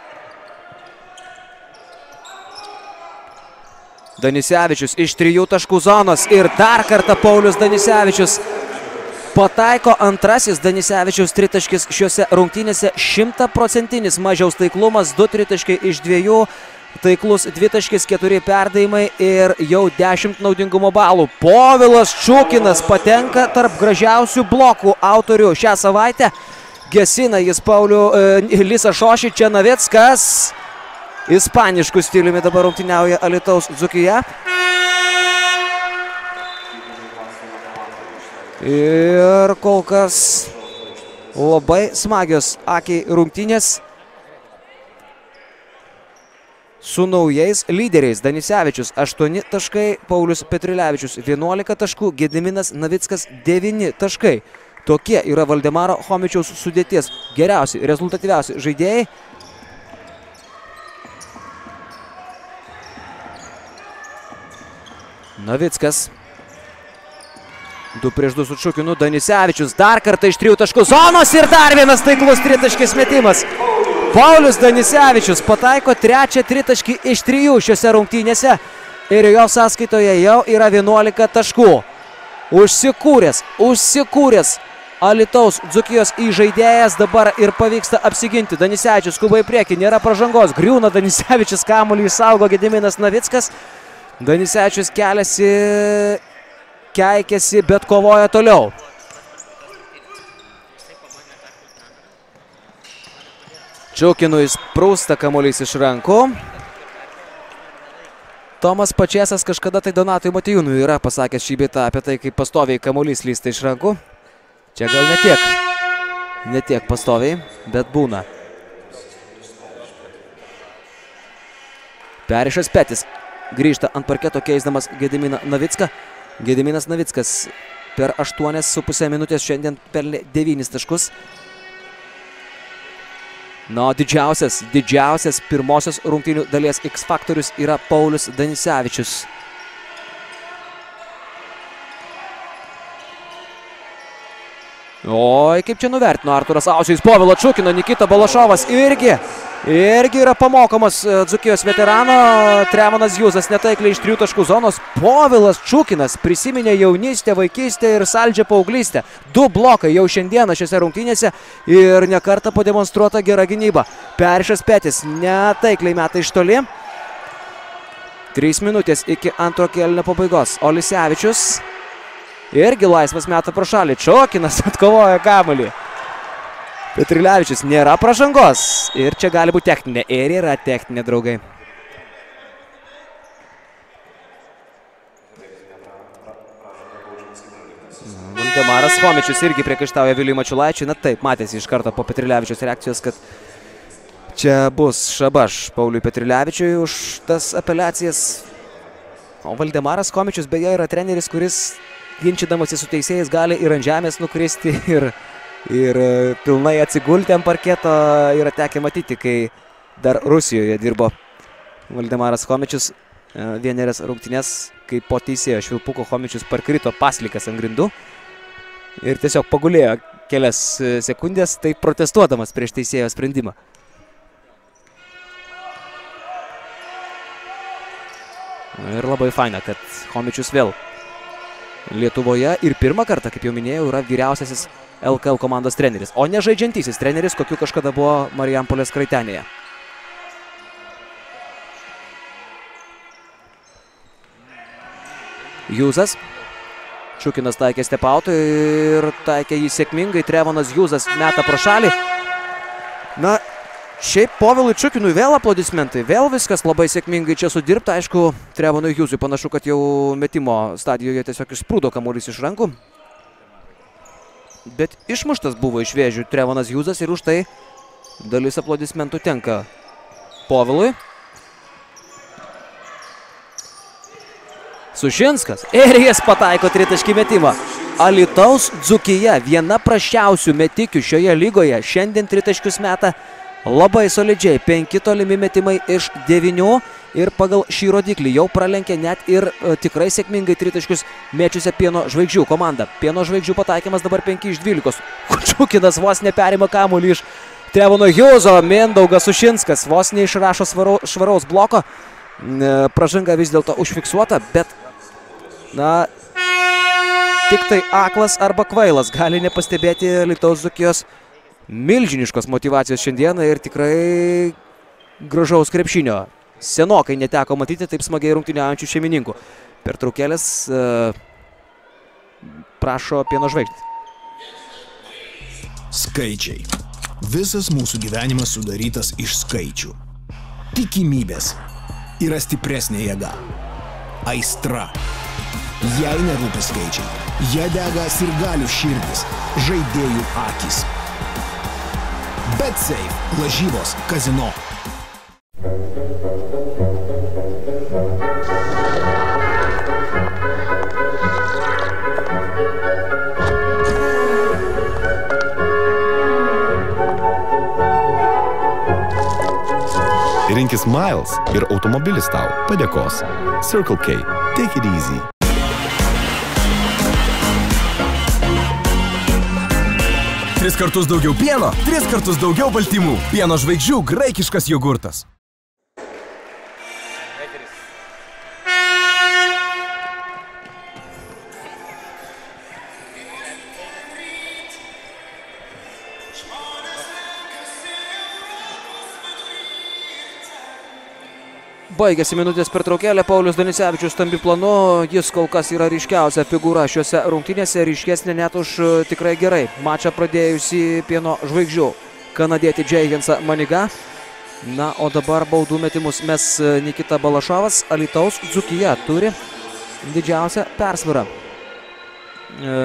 Danisevičius iš trijų taškų zonos ir dar kartą Paulius Danisevičius pataiko antrasis Danisevičiaus tritaškis šiuose rungtynėse. Šimtaprocentinis mažiaus taiklumas, du tritaškai iš dviejų. Taiklus dvitaškis, keturi perdavimai ir jau dešimt naudingumo balų. Povilas Čukinas patenka tarp gražiausių blokų autorių šią savaitę. Gesina jis Paulių e, Lisą Šošį, čia Navickas. Ispaniškų stiliumi dabar rungtyniauja Alytaus Dzūkija. Ir kol kas labai smagios akiai rungtynės su naujais lyderiais. Danisevičius aštuoni taškai, Paulius Petrilevičius vienuolika taškų, Gediminas Navickas devyni taškai. Tokie yra Valdemaro Chomičiaus sudėties geriausi, rezultatyviausi žaidėjai. Navickas. Du prieš du su Čukinu. Danisevičius dar kartą iš trijų taškų zonos ir dar vienas taiklus tritaškis metimas. Paulius Danisevičius pataiko trečią tritaškį iš trijų šiose rungtynėse ir jo sąskaitoje jau yra vienuolika taškų. Užsikūręs, užsikūręs Alytaus Dzūkijos įžaidėjas, dabar ir pavyksta apsiginti. Danisevičius skuba į priekį, nėra pražangos, griūna Danisevičius, kamuolį išsaugo Gediminas Navickas. Danisevičius keliasi, keikiasi, bet kovoja toliau. Čiukinui sprūsta kamuolys iš rankų. Tomas Pačėsas kažkada tai Donatui Motiejūnui yra pasakęs šį bitą apie tai, kaip pastoviai kamuolys lysta iš rankų. Čia gal ne tiek, ne tiek pastoviai, bet būna. Perišas Petis grįžta ant parketo keisdamas Gediminą Navicką. Gediminas Navickas per aštuonias su pusę minutės šiandien pelnė devynis taškus. Na, didžiausias, didžiausias pirmosios rungtynių dalies X-faktorius yra Paulius Danisevičius. Oi, kaip čia nuvertino Arturas Ausijus, Povilo Čukino, Nikita Balašovas irgi, irgi yra pamokamas Dzūkijos veterano. Tremonas Jūzas netaikliai iš trijų taškų zonos. Povilas Čukinas prisiminė jaunystę, vaikystę ir saldžią paauglystę. Du blokai jau šiandieną šiose rungtynėse ir nekartą pademonstruota gera gynyba. Perišas Petis netaikliai meta iš toli. Trys minutės iki antro kėlinio pabaigos. Olisevičius irgi laisvas meta pro šalį. Čukinas atkovoja kamuolį. Petrilevičius nėra pražangos. Ir čia gali būti techninė. Ir yra techninė, draugai. Valdemaras Chomičius irgi priekaištauja Viliui Mačiulaičiui. Na taip, matėsi iš karto po Petrilevičiaus reakcijos, kad čia bus šabaš Pauliui Petrilevičiui už tas apeliacijas. O Valdemaras Chomičius beje yra treneris, kuris ginčydamasi su teisėjais gali ir ant žemės nukristi ir, ir pilnai atsigulti ant parketo. Yra tekę matyti, kai dar Rusijoje dirbo Valdemaras Chomičius vienerias rungtynes, kai po teisėjo švilpuko Chomičius parkrito paslikas ant grindų ir tiesiog pagulėjo kelias sekundės, tai protestuodamas prieš teisėjo sprendimą. Ir labai faina, kad Chomičius vėl Lietuvoje ir pirmą kartą, kaip jau minėjau, yra vyriausiasis L K L komandos treneris, o ne žaidžiantysis treneris, kokiu kažkada buvo Marijampolės Kraitenėje. Jūzas. Čukinas taikė stepautą ir taikė jį sėkmingai. Trevonas Jūzas meta pro šalį. Na, šiaip Povilui Čukinui vėl aplodismentai, vėl viskas labai sėkmingai čia sudirbta. Aišku, Trevonui Jūzui panašu, kad jau metimo stadijoje tiesiog išsprūdo kamuolys iš rankų. Bet išmuštas buvo iš vėžių Trevonas Jūzas ir už tai dalis aplodismentų tenka Povilui. Sušinskas ir jis pataiko tritaškį metimą. Alytaus Dzūkija, viena prasčiausių metikių šioje lygoje, šiandien tritaškius meta labai solidžiai. Penki tolimi metimai iš devynių ir pagal šį rodiklį jau pralenkė net ir e, tikrai sėkmingai tritaškius mėčiusią Pieno žvaigždžių komandą. Pieno žvaigždžių pataikymas dabar penki iš dvylikos. Čukinas vos neperima kamuolį iš Trevono Jūzo. Mindaugas Sušinskas vos neišrašo svarau, švaraus bloko. E, pražanga vis dėlto užfiksuota, bet na, tik tai aklas arba kvailas gali nepastebėti Alytaus Dzūkijos milžiniškos motyvacijos šiandieną ir tikrai gražaus krepšinio. Senokai neteko matyti taip smagiai rungtyniaujančių šeimininkų. Pertraukėlės uh, prašo Pieno žvaigždės. Skaičiai. Visas mūsų gyvenimas sudarytas iš skaičių. Tikimybės yra stipresnė jėga. Aistra. Jei nerūpi skaičiai, jie dega sirgalių širdis, žaidėjų akis. BetSafe. Lažybos. Kazino. Rinkis Miles ir automobilis tau padėkos. Circle K. Take it easy. Tris kartus daugiau pieno, tris kartus daugiau baltymų. Pieno žvaigždžių graikiškas jogurtas. Baigėsi minutės pertraukėlė, Paulius Danisevičius stambiu planu, jis kol kas yra ryškiausia figūra šiuose rungtynėse, ryškesnė net už tikrai gerai mačą pradėjusi pieno žvaigždžių kanadietį Džeiginsą Maniga. Na, o dabar baudų metimus mes Nikita Balašovas, Alytaus Dzūkija turi didžiausią persvarą e,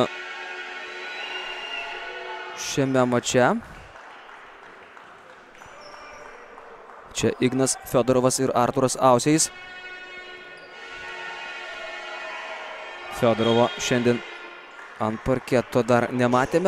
šiame mače. Čia Ignas Fiodorovas ir Arturas Auseis. Fiodorovo šiandien ant parketo dar nematėme.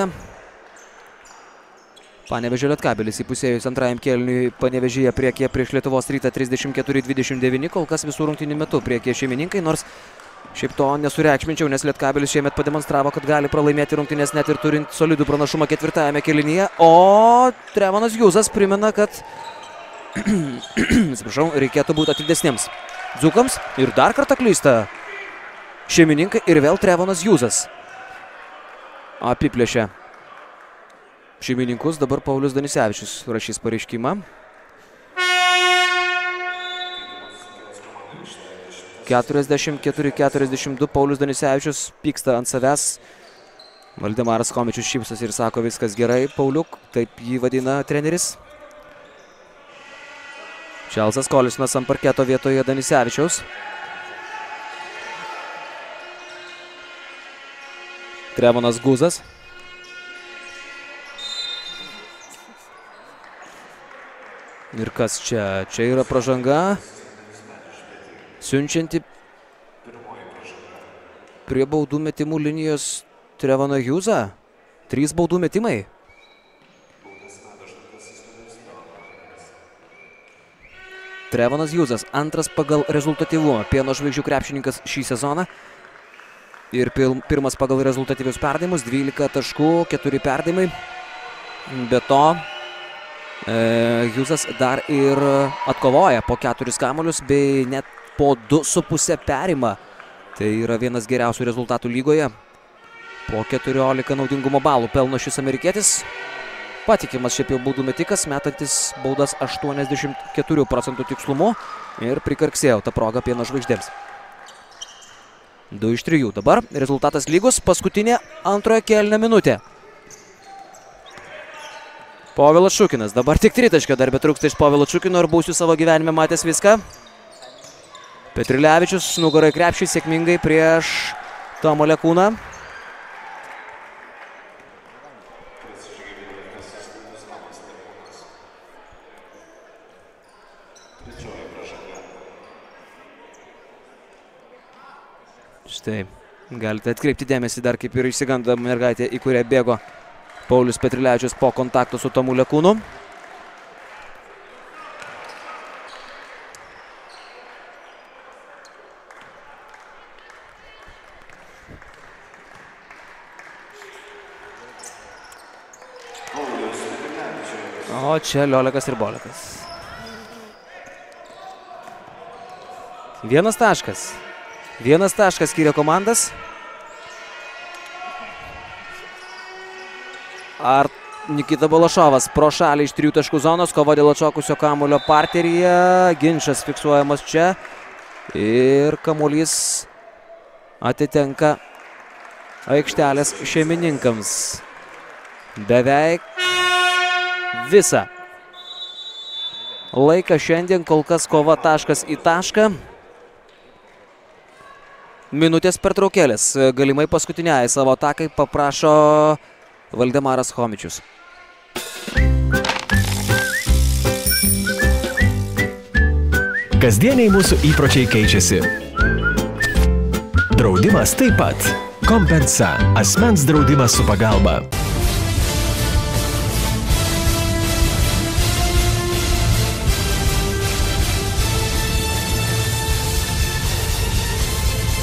Panevėžio Lietkabelis įpusėjus antrajam kėliniui Panevėžyje priekyje prieš Lietuvos Rytą trisdešimt keturi dvidešimt devyni, kol kas visų rungtynių metu priekyje šeimininkai, nors šiaip to nesureikšminčiau, nes Lietkabelis šiemet pademonstravo, kad gali pralaimėti rungtynės net ir turint solidų pranašumą ketvirtajame kėlinyje, o Trevonas Hjūzas primena, kad atsiprašau, reikėtų būti atidesniems dzūkams ir dar kartą klysta šeimininkai ir vėl Trevonas Hjūzas apiplėšė šeimininkus. Dabar Paulius Danisevičius rašys pareiškimą. keturiasdešimt keturi keturiasdešimt du Paulius Danisevičius pyksta ant savęs. Valdemaras Chomičius šypsosi ir sako, viskas gerai, Pauliuk, taip jį vadina treneris. Čelsas Kolisinas ant parketo vietoje Danisevičiaus. Trevonas Guzas. Ir kas čia? Čia yra pražanga. Siunčianti prie baudų metimų linijos Trevoną Hjūzą. Trys baudų metimai. Trevonas Hjūzas, antras pagal rezultatyvumą pieno žvaigždžių krepšininkas šį sezoną. Ir pirmas pagal rezultatyvius perdavimus, dvylika taškų, keturi perdavimai. Be to, e, Hjūzas dar ir atkovoja po keturis kamuolius, bei net po du su puse perima. Tai yra vienas geriausių rezultatų lygoje. Po keturiolika naudingumo balų pelno šis amerikietis. Patikimas šiaip jau baudų metikas, metantis baudas aštuoniasdešimt keturių procentų tikslumu ir prikarksėjo tą progą pieno žvaigždėms. du iš trijų. Dabar rezultatas lygus, paskutinė antrojo kėlinio minutė. Povilas Šukinas, dabar tik tritaškio dar betrūksta iš Povilo Šukino ir būsiu savo gyvenime matęs viską. Petrilevičius nugarai krepšį sėkmingai prieš Tomą Lekūną. Štai, galite atkreipti dėmesį dar kaip ir išsigando mergaitė, į kurią bėgo Paulius Petrilevičius po kontakto su Tomu Lekūnu. O čia Liolekas ir Bolekas. Vienas taškas. Vienas taškas skiria komandas. Ar Nikita Balašovas pro šalį iš trijų taškų zonos, kova dėl atšokusio kamuolio parteryje, ginčas fiksuojamas čia ir kamuolys atitenka aikštelės šeimininkams. Beveik visą laiką šiandien kol kas kova taškas į tašką. Minutės pertraukėlės, galimai paskutiniai savo atakai paprašo Valdemaras Chomičius. Kasdieniai mūsų įpročiai keičiasi. Draudimas taip pat. Kompensa. Asmens draudimas su pagalba.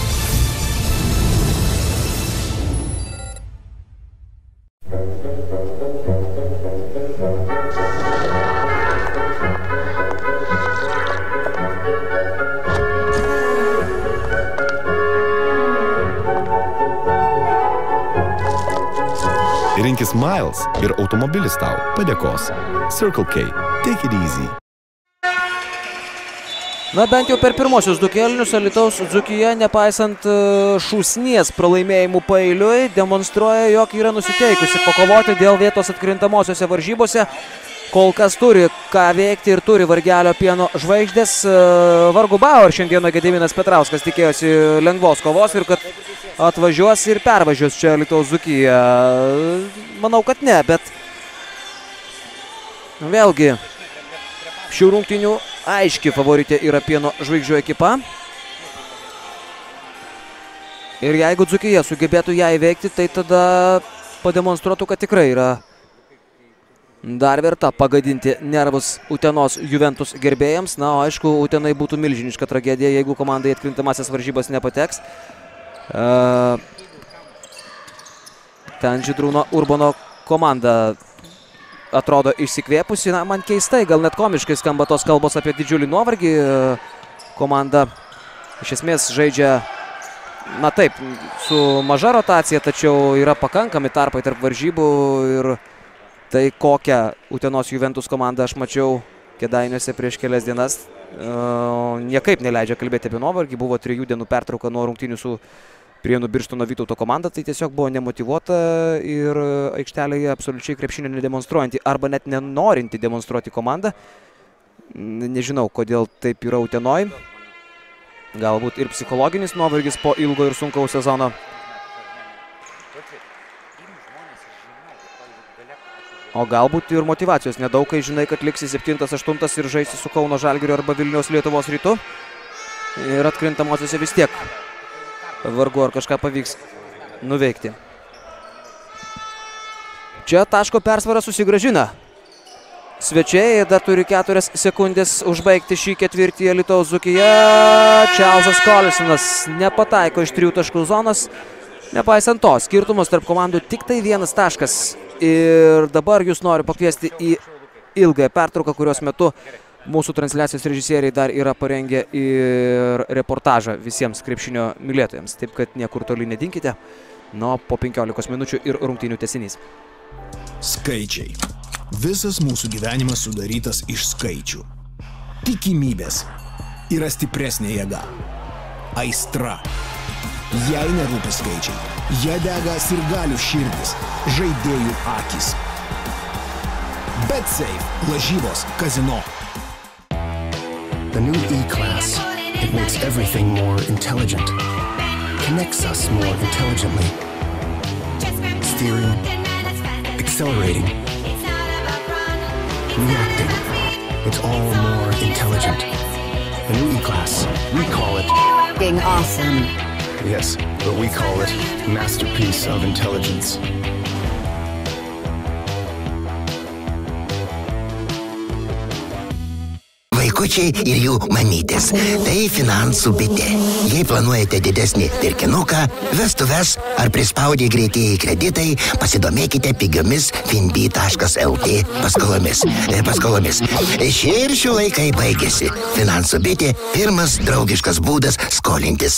Thank you. Rinkis Miles ir automobilis tau padėkos. Circle K. Take it easy. Na, bent jau per pirmosius du kėlinius Alytaus Dzūkija, nepaisant šūsnies pralaimėjimų paeiliui, demonstruoja, jog yra nusiteikusi pakovoti dėl vietos atkrintamosiose varžybose. Kol kas turi ką veikti ir turi Vargelio pieno žvaigždės. Vargu bau, ir šiandieną Gediminas Petrauskas tikėjosi lengvos kovos ir kad atvažiuos ir pervažiuos čia Alytaus Dzūkija. Manau, kad ne, bet vėlgi šių rungtynių aiški favoritė yra pieno žvaigždžių ekipa. Ir jeigu Dzūkija sugebėtų ją įveikti, tai tada pademonstruotų, kad tikrai yra dar verta pagadinti nervus Utenos Juventus gerbėjams. Na, o aišku, Utenai būtų milžiniška tragedija, jeigu komandai atkrintamasis varžybas nepateks. Uh, ten Žydrūno Urbono komanda atrodo išsikvėpusi. Na, man keistai, gal net komiškai skamba tos kalbos apie didžiulį nuovargį. Komanda iš esmės žaidžia, na taip, su maža rotacija, tačiau yra pakankami tarpai tarp varžybų ir tai kokią Utenos Juventus komandą aš mačiau Kėdainiuose prieš kelias dienas, uh, niekaip neleidžia kalbėti apie nuovargį. Buvo trijų dienų pertrauka nuo rungtynių su Prienų Birštono Vytauto komanda, tai tiesiog buvo nemotyvuota ir aikštelėje absoliučiai krepšinio nedemonstruojanti arba net nenorinti demonstruoti komandą. Nežinau, kodėl taip yra Utenoj. Galbūt ir psichologinis nuovargis po ilgo ir sunkaus sezono. O galbūt ir motyvacijos nedaug, kai žinai, kad liksi septintas, aštuntas ir žaisi su Kauno Žalgiriu arba Vilniaus Lietuvos Rytu. Ir atkrintamosiose vis tiek vargu ar kažką pavyks nuveikti. Čia taško persvarą susigrąžina svečiai, dar turi keturias sekundės užbaigti šį ketvirtį Alytaus Dzūkija. Čarlzas Kolisonas nepataiko iš trijų taškų zonos. Nepaisant to, skirtumas tarp komandų tik tai vienas taškas. Ir dabar jūs noriu pakviesti į ilgąją pertrauką, kurios metu mūsų transliacijos režisieriai dar yra parengę ir reportažą visiems krepšinio mylėtojams. Taip kad niekur toli nedinkite. Nuo po penkiolikos minučių ir rungtynių tęsinys. Skaičiai. Visas mūsų gyvenimas sudarytas iš skaičių. Tikimybės yra stipresnė jėga. Aistra. Jei nerūpi skaičiai, jie dega sirgalių širdis, žaidėjų akys. BetSafe, lažybos, kazino. The new E-Class, it makes everything more intelligent. Connects us more intelligently. Steering, accelerating, reacting. It's all more intelligent. The new E-Class, we call it being awesome. Yes, but we call it masterpiece of intelligence. Vaikučiai ir jų mamytės. Tai finansų bitė. Jei planuojate didesnį pirkinuką, vestuves ar prispaudę greitieji kreditai, pasidomėkite pigiomis finbi taškas lt paskolomis. paskolomis. Šie ir šių laikai baigėsi. Finansų bitė – pirmas draugiškas būdas skolintis.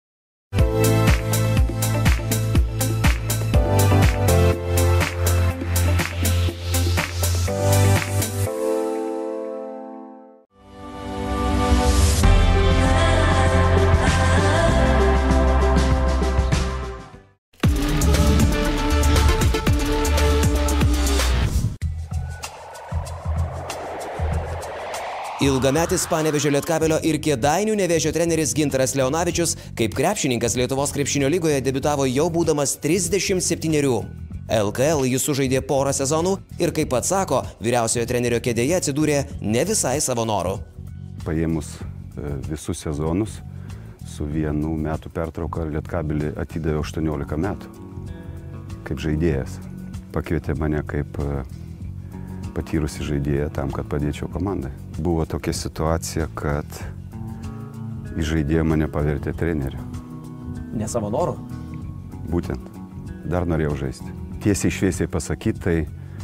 Ilgametis Panevėžio Lietkabelio ir Kėdainių Nevėžio treneris Gintaras Leonavičius kaip krepšininkas Lietuvos krepšinio lygoje debiutavo jau būdamas trisdešimt septynerių. L K L jis sužaidė porą sezonų ir, kaip pats sako, vyriausiojo trenerio kėdėje atsidūrė ne visai savo noru. Paėmus visus sezonus su vienu metų pertrauka Lietkabelį atidavė aštuoniolika metų kaip žaidėjas. Pakvietė mane kaip patyrusi žaidėja tam, kad padėčiau komandai. Buvo tokia situacija, kad į žaidėją mane pavertė treneriu. Ne savo noru? Būtent. Dar norėjau žaisti. Tiesiai šviesiai pasakyti, tai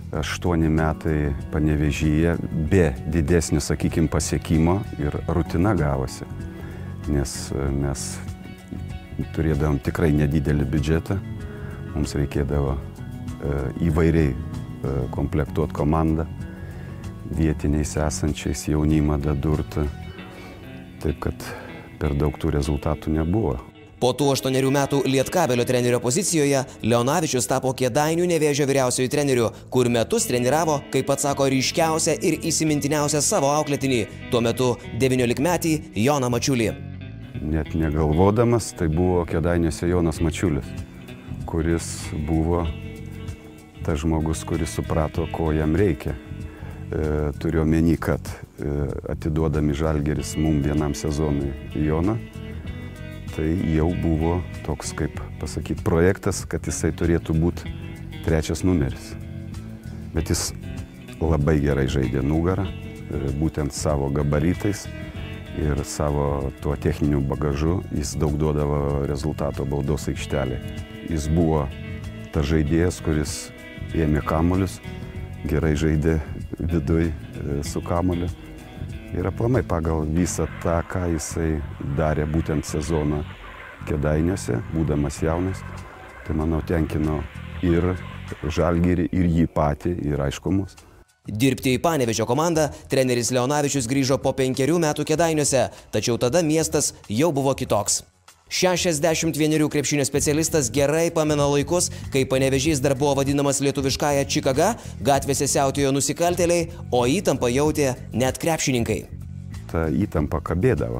aštuoni metai Panevėžyje be didesnio, sakykime, pasiekimo ir rutina gavosi. Nes mes turėdavom tikrai nedidelį biudžetą, mums reikėdavo įvairiai komplektuoti komandą, vietiniais esančiais jaunimą dadurtą, taip kad per daug tų rezultatų nebuvo. Po tų aštuonerių metų Lietkabelio trenerio pozicijoje Leonavičius tapo Kėdainių Nevėžio vyriausiojų treneriu, kur metus treniravo, kaip pats sako, ryškiausią ir įsimintiniausią savo auklėtinį, tuo metu devyniolikmetį Joną Mačiulį. Net negalvodamas, tai buvo Kėdainiuose Jonas Mačiulis, kuris buvo tas žmogus, kuris suprato, ko jam reikia. E, turiu omeny, kad e, atiduodami Žalgiris mum vienam sezonui Joną, tai jau buvo toks, kaip pasakyti, projektas, kad jisai turėtų būti trečias numeris. Bet jis labai gerai žaidė nugarą, būtent savo gabaritais ir savo tuo techniniu bagažu. Jis daug duodavo rezultato baudos aikštelė. Jis buvo tas žaidėjas, kuris ėmė kamuolius, gerai žaidė viduj su kamuoliu. Ir aplamai pagal visą tą, ką jisai darė būtent sezoną Kėdainiuose, būdamas jaunas, tai manau tenkino ir Žalgirį, ir jį patį, ir aišku mus. Dirbti į Panevėžio komandą treneris Leonavičius grįžo po penkerių metų Kėdainiuose, tačiau tada miestas jau buvo kitoks. šešiasdešimt vienerių krepšinio specialistas gerai pamena laikus, kai Panevėžys dar buvo vadinamas lietuviškąja Čikaga, gatvėse siautėjo nusikaltėliai, o įtampą jautė net krepšininkai. Ta įtampa kabėdavo,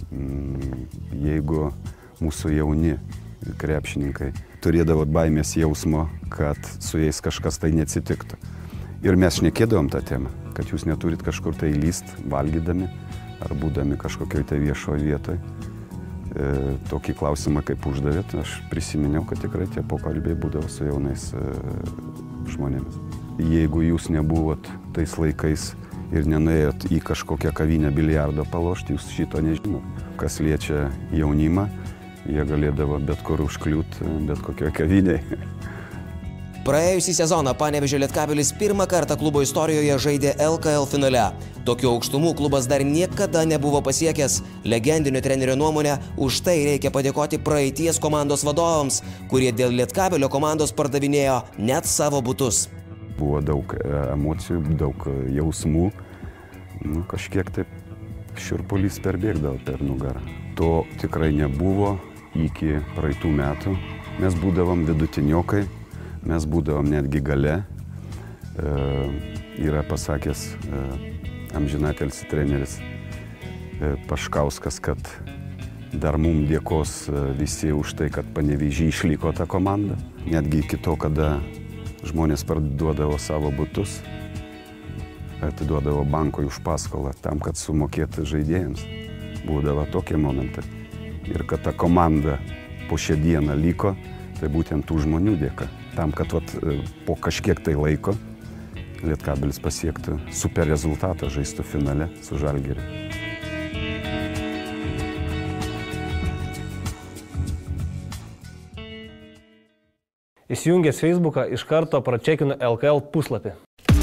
jeigu mūsų jauni krepšininkai turėdavo baimės jausmo, kad su jais kažkas tai neatsitiktų. Ir mes šnekėdavom tą temą, kad jūs neturit kažkur tai lyst, valgydami ar būdami kažkokioj tai viešoje vietoje. E, tokį klausimą kaip uždavėt, aš prisiminiau, kad tikrai tie pokalbiai būdavo su jaunais e, žmonėmis. Jeigu jūs nebuvot tais laikais ir nenuėjot į kažkokią kavinę biliardo palošti, jūs šito nežinot. Kas liečia jaunimą, jie galėdavo bet kur užkliūti, bet kokioje kavinėje. Praėjusį sezoną Panevėžio Lietkabelis pirmą kartą klubo istorijoje žaidė L K L finale. Tokių aukštumų klubas dar niekada nebuvo pasiekęs. Legendinio trenerio nuomonė, už tai reikia padėkoti praeities komandos vadovams, kurie dėl Lietkabelio komandos pardavinėjo net savo butus. Buvo daug emocijų, daug jausmų. Nu, kažkiek taip šiurpulys perbėgdavo per nugarą. To tikrai nebuvo iki praeitų metų. Mes būdavom vidutiniokai. Mes būdavom netgi gale, e, yra pasakęs e, amžinatelis treneris e, Paškauskas, kad dar mums dėkos e, visi už tai, kad Panevėžy išliko ta komanda. Netgi iki to, kada žmonės parduodavo savo butus, atiduodavo bankui už paskolą tam, kad sumokėtų žaidėjams. Būdavo tokie momentai. Ir kad ta komanda po šią dieną liko, tai būtent tų žmonių dėka. Tam, kad vat, po kažkiek tai laiko Lietkabelis pasiektų super rezultatą, žaistų finale su Žalgiriu. Įsijungęs Facebooką, iš karto pračekinu L K L puslapį.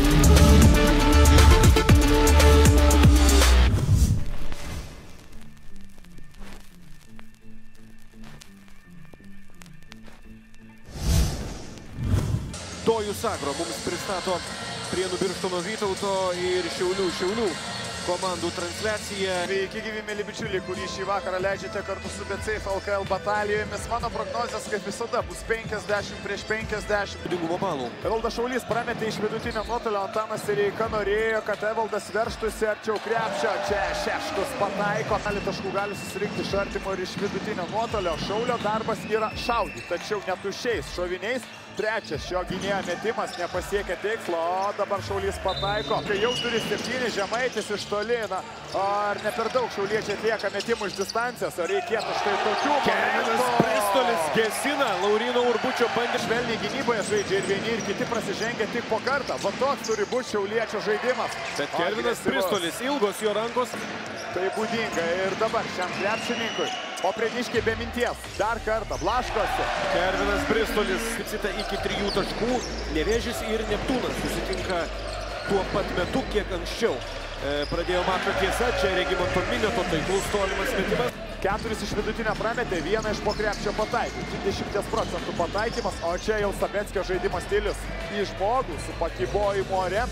Tojus Agro mums pristato Prienų Birštono Vytauto ir Šiaulių Šiaulių komandų transliacija. Sveiki, gyvi mėly bičiuliai, kurį šį vakarą leidžiate kartu su BetSafe L K L batalijomis. Mano prognozės, kaip visada, bus penkiasdešimt prieš penkiasdešimt. Dingumo balų. Evaldas Šaulys prametė iš vidutinio nuotolio, Antanas Sireika norėjo, kad Evaldas verštųsi arčiau krepšio. Čia Šeškus pataiko. Dalį taškų gali susirinkti iš artimo ir iš vidutinio nuotolio. Šaulio darbas yra šaudyti, tačiau netuščiais šoviniais. Trečias šio gynėjo metimas nepasiekia tikslo, o dabar Šaulys pataiko. Kai jau turi septyni, Žemaitis iš toli, na, ar ne per daug šiauliečiai atlieka metimų iš distancijos, ar reikėtų štai tokių. Kelvinas Bristolis gesina, Lauryno Urbučio bandė švelniai gynyboje žaidžia ir vieni ir kiti prasižengia tik po kartą. Va toks turi būti šiauliečio žaidimas. Bet Kelvinas Bristolis, ilgos jo rankos. Tai būdinga ir dabar šiam krepšininkui O Prieniškiai be minties. Dar kartą blaškosi. Kervinas Bristolis deficitą iki trijų taškų. Nevėžis ir Neptūnas susitinka tuo pat metu, kiek anksčiau. E, pradėjo mačo tiesa, čia Regimanto Minioto taiklus tolimas metimas. Keturis iš vidutinio prametė, vieną iš po krepšio pataikų. dvidešimt procentų pataikymas, o čia jau Sabeckio žaidimo stilius. Į žmogų su pakibojimu ore.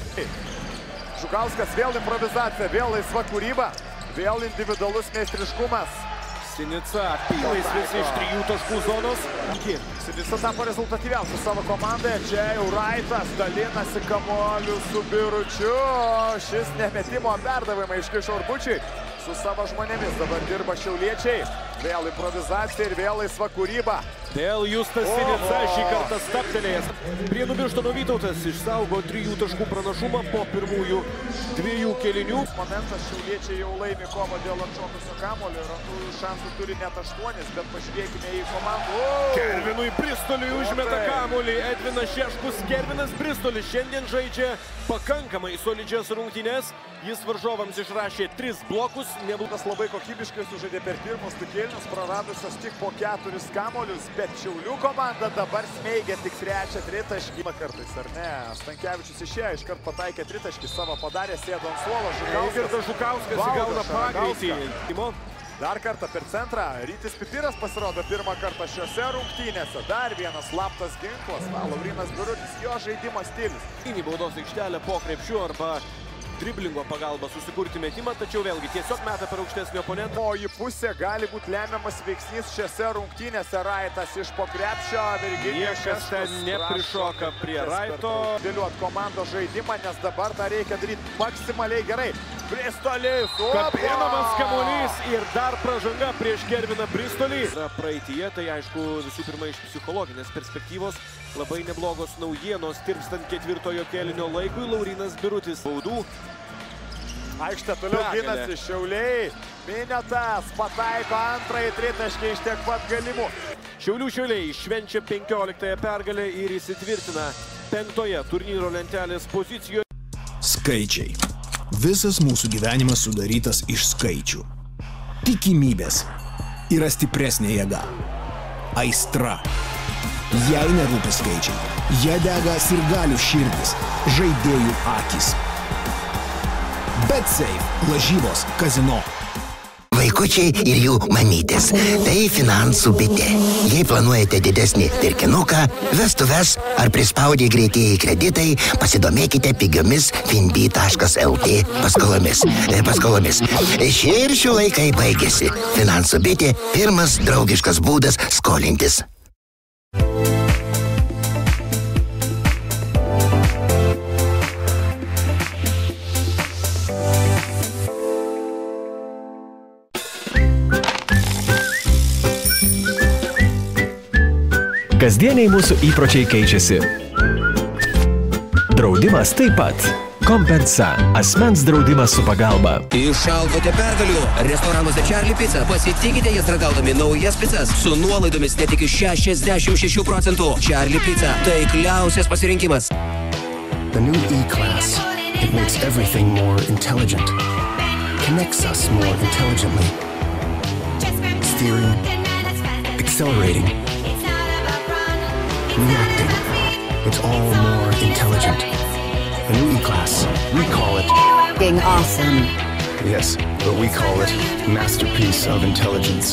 Žukauskas vėl improvizacija, vėl laisva kūryba, vėl individualus meistriškumas. Sinica apylais visi iš trijų taškų zonos. Sinica tapo rezultatyviausiu savo komandoje. Čia jau Raitas dalinasi kamuoliu su Biručiu. Šis nemetimo perdavimai iškišo Urbučiui. Su savo žmonėmis dabar dirba šiauliečiai. Vėl improvizacija ir vėl laisva kūryba. Vėl Justas Sinica šį kartą stabtelėjęs. Prienų Birštono Vytautas išsaugo trijų taškų pranašumą po pirmųjų dviejų kėlinių. Momentas šiauliečiai jau laimi kovą dėl atšokusio kamuolio. Ir antrųjų šansų turi net aštuonis, bet pažiūrėkime į komandą. Kervinui Bristoliui užmeta kamuolį. Edvinas Šeškus. Kervinas Bristolis šiandien žaidžia pakankamai solidžias rungtynes. Jis varžovams išrašė tris blokus. Nebūtas labai kokybiškai sužaidė per pirmus du kėlinius, praradusios tik po keturis kamuolius, bet Šiaulių komanda dabar smeigia tik trečią tritaškį. Kartais, ar ne? Stankevičius išėjo, iškart pataikė tritaškį, savo padarė, sėdo ant suolo. Žukauskas, Žukauskas įgauna pagreitį. Dar kartą per centrą. Rytis Pipiras pasirodo pirmą kartą šiose rungtynėse. Dar vienas slaptas ginklas. Na, Laurynas Birutis, jo žaidimo stilius. Į baudos aikštelę po krepšiu arba driblingo pagalba susikurti metimą, tačiau vėlgi tiesiog meta per aukštesnį oponentą. O į pusę gali būti lemiamas veiksnys šiose rungtynėse. Raitas iš po krepšio. Niekas ten neprišoka prie Raito. Dėliuot komandos žaidimą, nes dabar tą reikia daryti maksimaliai gerai. Bristolis. Kapinamas kamuolys ir dar pražanga prieš Kerviną Bristolį. Praeityje, tai aišku, visų pirma iš psichologinės perspektyvos labai neblogos naujienos. Tirpstant ketvirtojo kėlinio laikui, Laurynas Birutis baudų. Aikštė toliau ginasi Šiauliai. Miniotas pataiko antrąjį tritaškį iš tiek pat galimų. Šiaulių Šiauliai švenčia penkioliktąją pergalę ir įsitvirtina penktoje turnyro lentelės pozicijoje. Skaičiai. Visas mūsų gyvenimas sudarytas iš skaičių. Tikimybės yra stipresnė jėga. Aistra. Jei nerūpi skaičiai, jie dega sirgalių širdis, žaidėjų akis. BetSafe, lažybos, kazino. Vaikučiai ir jų mamytės. Tai finansų bitė. Jei planuojate didesnį pirkinuką, vestuves ar prispaudė greitieji kreditai, pasidomėkite pigiomis finbi taškas lt paskolomis. paskolomis. Šie ir šių laikai baigėsi. Finansų bitė – pirmas draugiškas būdas skolintis. Kasdieniai mūsų įpročiai keičiasi. Draudimas taip pat. Kompensa. Asmens draudimas su pagalba. Išaugote pergalių. Restoranuose Charlie Pizza. Pasitikite jas ragaudami naujas pizzas su nuolaidomis net iki šešiasdešimt šešių procentų. Charlie Pizza. Taikliausias pasirinkimas. The new E-Class. It makes everything more intelligent. Connects us more intelligently. Steering. Accelerating. Reacting. It's all more intelligent. The new E-Class. We call it... Being awesome. Yes, but we call it Masterpiece of Intelligence.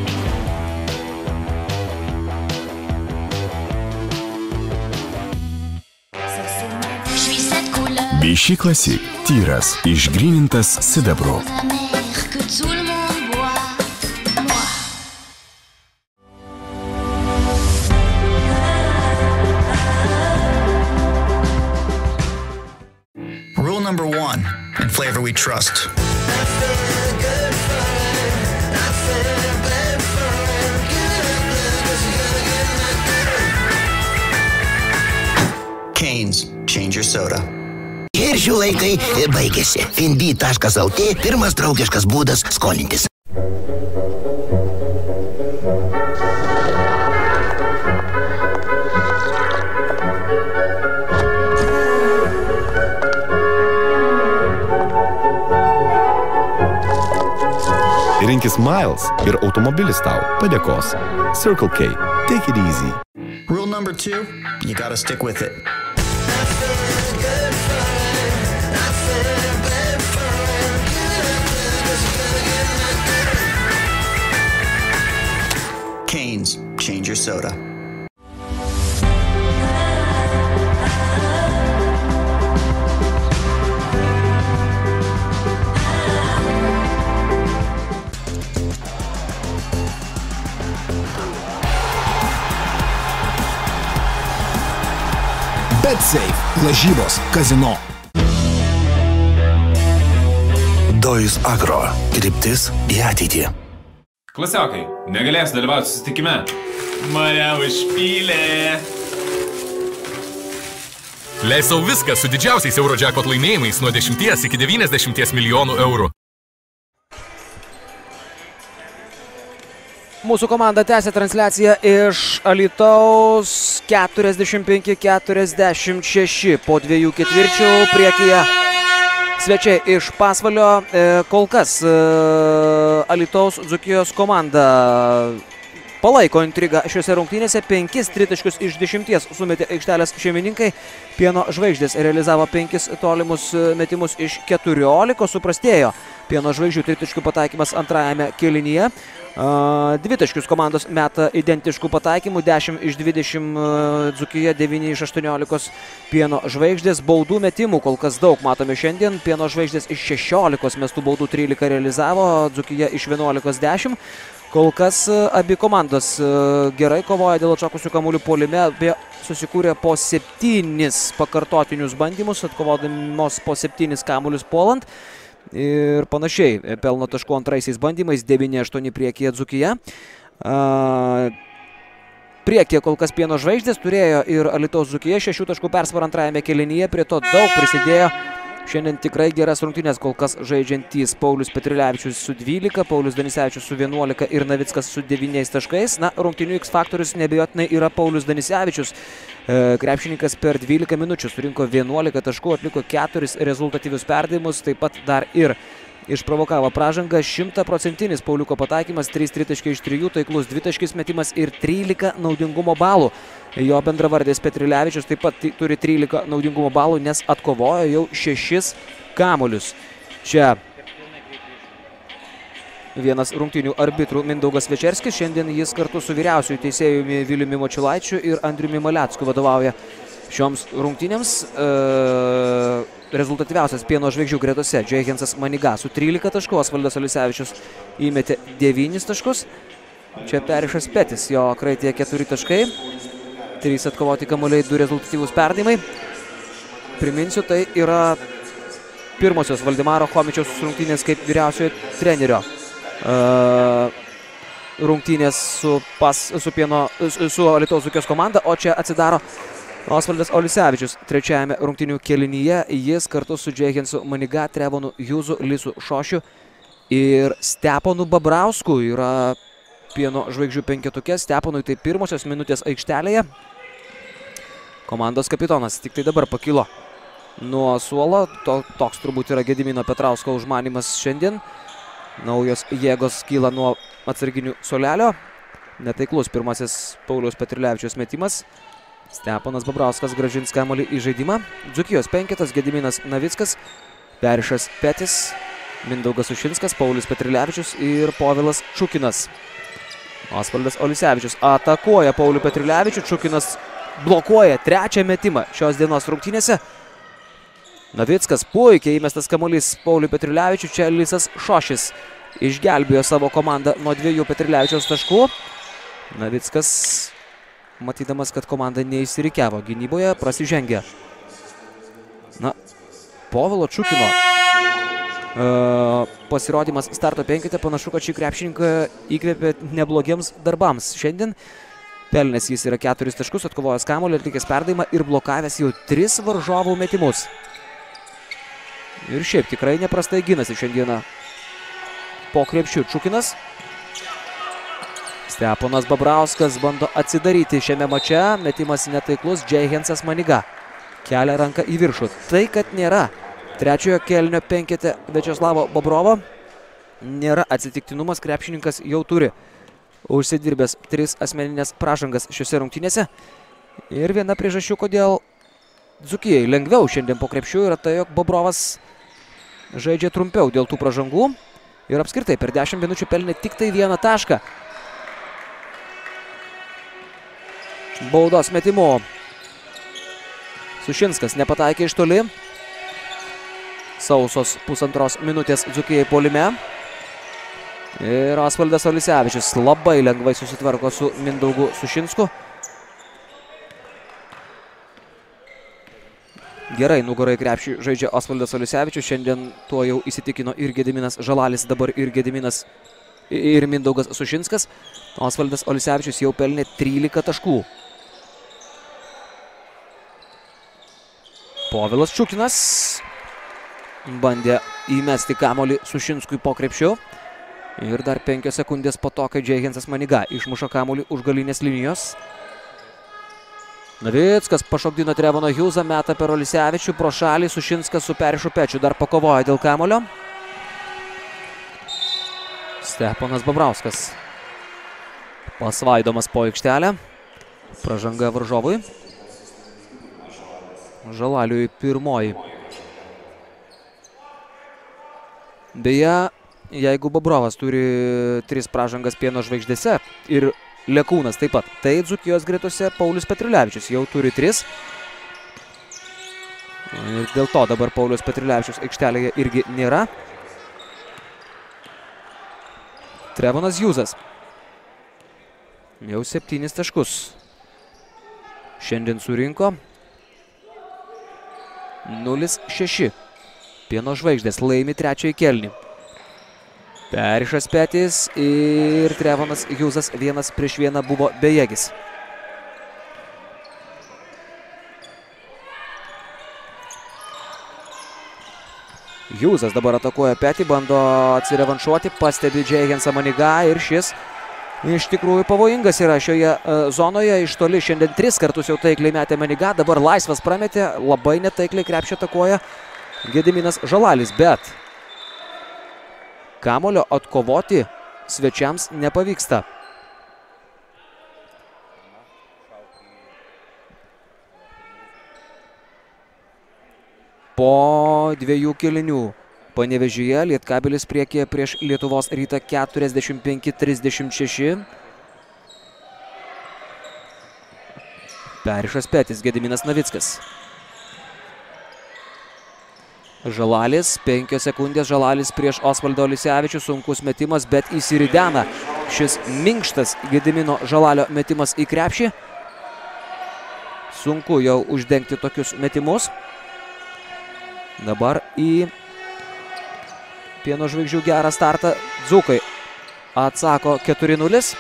Vichy Classic. Tyras. Išgrynintas sidabru. Number one, in flavor we trust. Cane's, change your soda. Ir šių laikai baigėsi. finbi taškas lt – pirmas draugiškas būdas skolintis. Rinkis Miles ir automobilis tau padėkos. Circle K. Take it easy. Rule number two, you gotta stick with it. Canes, change your soda. BetSafe. Lažybos. Kazino. Dojus Agro. Kryptis į ateitį. Klasiokai, negalės dalyvauti susitikime. Mane užpylė. Leis sau viską su didžiausiais Eurojackpot laimėjimais nuo dešimties iki devyniasdešimties milijonų eurų. Mūsų komanda tęsia transliaciją iš Alytaus keturiasdešimt penki keturiasdešimt šeši po dviejų ketvirčių priekyje. Svečiai iš Pasvalio, kol kas Alytaus Dzūkijos komanda palaiko intrigą šiuose rungtynėse. Penkis tritaškius iš dešimties sumetė aikštelės šeimininkai. Pieno žvaigždės realizavo penkis tolimus metimus iš keturiolikos. Suprastėjo Pieno žvaigždžių tritaškių pataikymas antrajame kėlinyje. Dvitaškius komandos meta identiškų pataikymų. dešimt iš dvidešimt Dzūkija, devyni iš aštuoniolikos Pieno žvaigždės. Baudų metimų kol kas daug matome šiandien. Pieno žvaigždės iš šešiolikos mestų baudų trylika realizavo. Dzūkija iš vienuolikos dešimt. Kol kas abi komandos gerai kovoja dėl atšokusių kamuolių puolime. Abie susikūrė po septynis pakartotinius bandymus, atkovodamos po septynis kamuolius puolant. Ir panašiai pelno taškų antraisiais bandymais, devyni aštuoni priekyje Dzūkija. Priekyje kol kas Pieno žvaigždės turėjo ir Alytaus Dzūkija šešių taškų persvarą antrajame kėlinyje. Prie to daug prisidėjo šiandien tikrai geras rungtynės kol kas žaidžiantys Paulius Petrilevičius su dvylika, Paulius Danisevičius su vienuolika ir Navickas su devyniais taškais. Na, rungtynių X faktorius nebejotinai yra Paulius Danisevičius. Krepšininkas per dvylika minučių surinko vienuolika taškų, atliko keturis rezultatyvius perdavimus, taip pat dar ir išprovokavo pražangą. Šimtaprocentinis Pauliuko pataikymas, trys tritaškiai iš trijų, taiklus dvitaškis metimas ir trylika naudingumo balų. Jo bendravardis Petrilevičius taip pat turi trylika naudingumo balų, nes atkovojo jau šešis kamuolius. Čia vienas rungtynių arbitrų Mindaugas Večerskis. Šiandien jis kartu su vyriausiųjų teisėjumi Viliumi Močilaičiu ir Andriumi Malecku vadovauja šioms rungtynėms. E, rezultatyviausias Pieno žvaigždžių gretose Džeihensas Maniga su trylika taškų, Osvaldas Olisevičius įmetė devynis taškus. Čia Perišas Petis, jo kraityje keturi taškai. trys atkovoti kamuoliai, du rezultatyvūs perdavimai. Priminsiu, tai yra pirmosios Valdemaro Chomičiaus rungtynės kaip vyriausiojo trenerio. Uh, rungtynės su, pas, su, pieno, su, su Alytaus Dzūkijos komanda, o čia atsidaro Osvaldas Olisevičius trečiajame rungtynių kėlinyje. Jis kartu su Džeihensu Maniga, Trevonu Juzu, Lisu Šošiu ir Steponu Babrausku yra Pieno žvaigždžių penketuke. Steponui tai pirmosios minutės aikštelėje. Komandos kapitonas tik tai dabar pakilo nuo suolo. To, toks turbūt yra Gedimino Petrausko užmanymas šiandien. Naujos jėgos kyla nuo atsarginių suolelio. Netaiklus pirmasis Pauliaus Petrilevičiaus metimas. Steponas Babrauskas grąžins kamuolį į žaidimą. Dzūkijos penketas, Gediminas Navickas, Perišas Petis, Mindaugas Ušinskas, Paulius Petrilevičius ir Povilas Čukinas. Osvaldas Olisevičius atakuoja Paulių Petrilevičių. Čukinas blokuoja trečią metimą šios dienos rungtynėse. Navickas puikiai įmestas kamuolys Pauliui Petrilevičiui. Čia Lisas Šošis išgelbėjo savo komandą nuo dviejų Petrilevičiaus taškų. Navickas, matydamas, kad komanda neįsirikiavo gynyboje, prasižengė. Na, Povilo Čukino uh, pasirodymas starto penkete panašu, kad šį krepšininką įkvėpė neblogiems darbams. Šiandien pelnęs jis yra keturis taškus, atkovojęs kamuolį, atlikęs perdavimą ir blokavęs jau tris varžovų metimus. Ir šiaip tikrai neprastai ginasi šiandieną po krepšių Čukinas. Steponas Babrauskas bando atsidaryti šiame mače. Metimas netaiklus. Džeihensas Maniga kelia ranką į viršų. Tai, kad nėra trečiojo kėlinio penkete Viačeslavo Bobrovo, nėra atsitiktinumas, krepšininkas jau turi užsidirbęs tris asmeninės pražangas šiuose rungtynėse. Ir viena priežasčių, kodėl Dzūkijai lengviau šiandien po krepšių, yra tai, jog Bobrovas žaidžia trumpiau dėl tų pražangų. Ir apskritai per dešimt minučių pelnė tik tai vieną tašką. Baudos metimu. Sušinskas nepataikė iš toli. Sausos pusantros minutės Dzūkijai puolime. Ir Osvaldas Olisevičius labai lengvai susitvarko su Mindaugu Sušinsku. Gerai nugarai krepšį žaidžia Osvaldas Olisevičius. Šiandien tuo jau įsitikino ir Gediminas Žalalis, dabar ir Gediminas ir Mindaugas Sušinskas. Osvaldas Olisevičius jau pelnė trylika taškų. Povilas Čiukinas bandė įmesti kamuolį Sušinskui po krepšiu. Ir dar penkios sekundės po to, kai Džeihensas Maniga išmuša kamuolį už galinės linijos. Navickas pašokdino Trevoną Hjūzą, meta per Olisevičių, pro šalį, Sušinskas su Perišu Pečiu dar pakovoja dėl kamuolio. Steponas Babrauskas pasvaidomas po aikštelę. Pražanga varžovui. Žalaliui pirmoji. Beje, jeigu Bobrovas turi tris pražangas Pieno žvaigždėse ir Lekūnas taip pat, tai Dzūkijos gretose Paulius Petriulevičius jau turi tris. Ir dėl to dabar Paulius Petriulevičius aikštelėje irgi nėra. Trevonas Hjūzas. Jau septynis taškus šiandien surinko. nulis šeši. Pieno žvaigždės laimi trečiąjį kėlinį. Perišas Petis ir Trevonas Hjūzas vienas prieš vieną buvo bejėgis. Hjūzas dabar atakuoja Petį, bando atsirevanšuoti, pastebi Džeihensą Maniga ir šis iš tikrųjų pavojingas yra šioje uh, zonoje. Iš toli šiandien tris kartus jau taikliai metė Maniga, dabar laisvas prametė, labai netaikliai krepšį atakuoja Gediminas Žalalis, bet kamulio atkovoti svečiams nepavyksta. Po dviejų kėlinių Panevėžyje Lietkabelis priekyje prieš Lietuvos Rytą keturiasdešimt penki trisdešimt šeši. Perišas Petis, Gediminas Navickas. Žalalis, penkios sekundės, Žalalis prieš Osvaldą Olisevičių, sunkus metimas, bet įsiridena šis minkštas Gedimino Žalalio metimas į krepšį. Sunku jau uždengti tokius metimus. Dabar į Pieno žvaigždžių gerą startą Dzūkai atsako keturi nulis.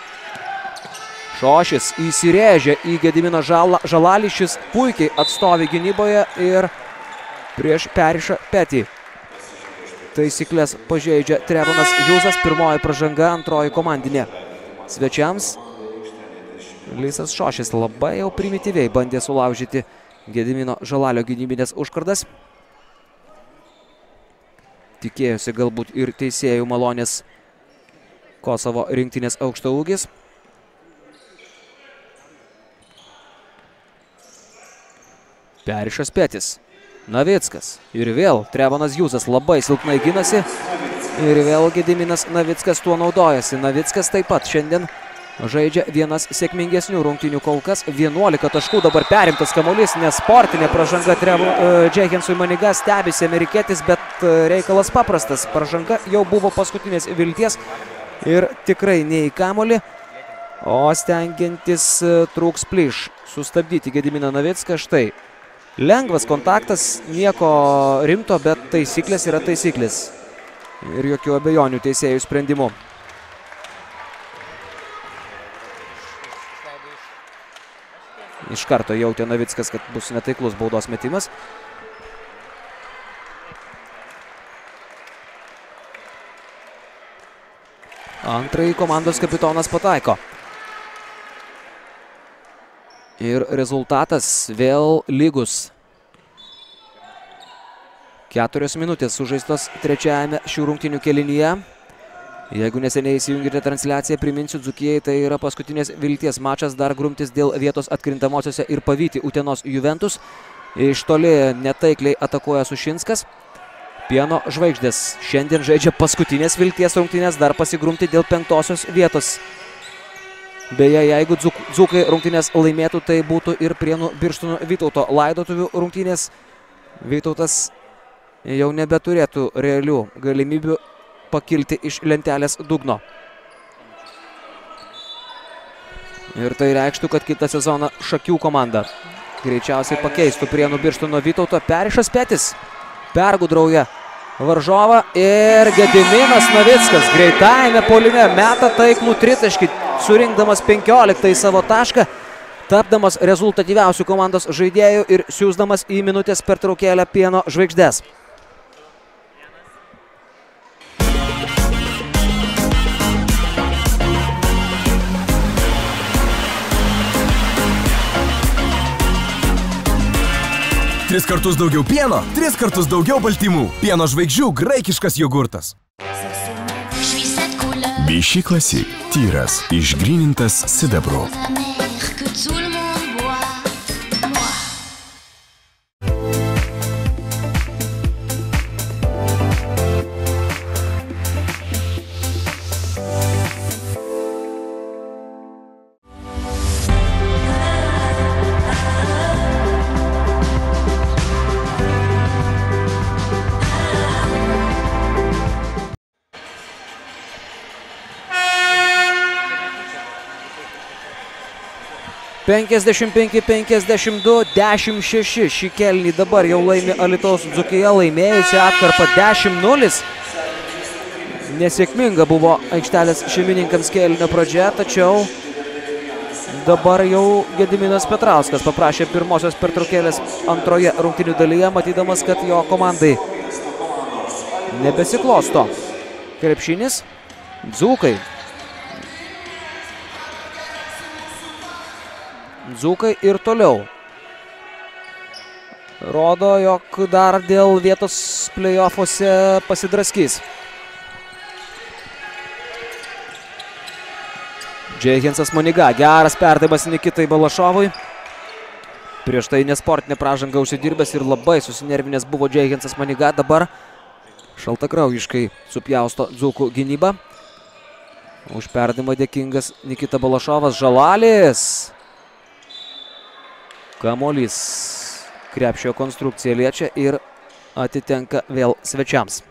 Šošis įsirėžia į Gediminą Žalalį, šis puikiai atstovi gynyboje ir prieš Perišą Petį taisyklės pažeidžia Trevonas Hjūzas. Pirmoji pražanga, antroji komandinė svečiams. Lisas Šošis labai jau primityviai bandė sulaužyti Gedimino Žalalio gynybinės užkardas. Tikėjosi galbūt ir teisėjų malonės Kosovo rinktinės aukštaūgis. Perišas Petis. Navickas. Ir vėl Trevonas Hjūzas labai silpnai ginasi. Ir vėl Gediminas Navickas tuo naudojasi. Navickas taip pat šiandien žaidžia vienas sėkmingesnių rungtynių kol kas. vienuolika taškų, dabar perimtas kamuolys, nesportinė pražanga Džeihensui Maniga, stebisi amerikietis, bet reikalas paprastas. Pražanga jau buvo paskutinės vilties ir tikrai ne į kamuolį, o stengiantis trūks plyš sustabdyti Gediminą Navicką. Štai, lengvas kontaktas, nieko rimto, bet taisyklės yra taisyklės. Ir jokių abejonių teisėjų sprendimu. Iš karto jautė Navickas, kad bus netaiklus baudos metimas. Antrąjį komandos kapitonas pataiko. Ir rezultatas vėl lygus. Keturios minutės sužaistos trečiajame šių rungtynių kėlinyje. Jeigu neseniai įsijungėte transliaciją, priminsiu, Dzūkijai tai yra paskutinės vilties mačas, dar grumtis dėl vietos atkrintamosiose ir pavyti Utenos Juventus. Iš toli netaikliai atakuoja Sušinskas. Pieno žvaigždės šiandien žaidžia paskutinės vilties rungtynės, dar pasigrumti dėl penktosios vietos. Beje, jeigu dzūk, dzūkai rungtynės laimėtų, tai būtų ir Prienų Birštono Vytauto laidotuvių rungtynės. Vytautas jau nebeturėtų realių galimybių pakilti iš lentelės dugno. Ir tai reikštų, kad kitą sezoną Šakių komanda greičiausiai pakeistų Prienų Birštono Vytauto. Perišas Petis pergudrauja varžovą ir Gediminas Navickas greitajame puolime meta taiklų tritaškį, surinkdamas penkioliktąjį savo tašką, tapdamas rezultatyviausių komandos žaidėjų ir siųsdamas į minutės pertraukėlę Pieno žvaigždės. Tris kartus daugiau pieno, tris kartus daugiau baltymų. Pieno žvaigždžių graikiškas jogurtas. Vichy Classic. Tyras, išgrynintas sidabru. penkiasdešimt penki penkiasdešimt du, dešimt šeši. Šį kėlinį dabar jau laimi Alytaus Dzūkija, laimėjusi atkarpą dešimt nulis. Nesėkminga buvo aikštelės šeimininkams kėlinio pradžia, tačiau dabar jau Gediminas Petrauskas paprašė pirmosios pertraukėlės antroje rungtynių dalyje, matydamas, kad jo komandai nebesiklosto krepšinis. Dzūkai. Dzūkai ir toliau rodo, jog dar dėl vietos play-offuose pasidraskys. Džeihensas Maniga, geras perdavimas Nikitai Balašovui. Prieš tai nesportinė pražanga užsidirbęs ir labai susinervinęs buvo Džeihensas Maniga. Dabar šaltakraujiškai supjausto Dzūkų gynybą. Už perdavimą dėkingas Nikita Balašovas. Žalalis. Kamuolys krepšio konstrukciją liečia ir atitenka vėl svečiams.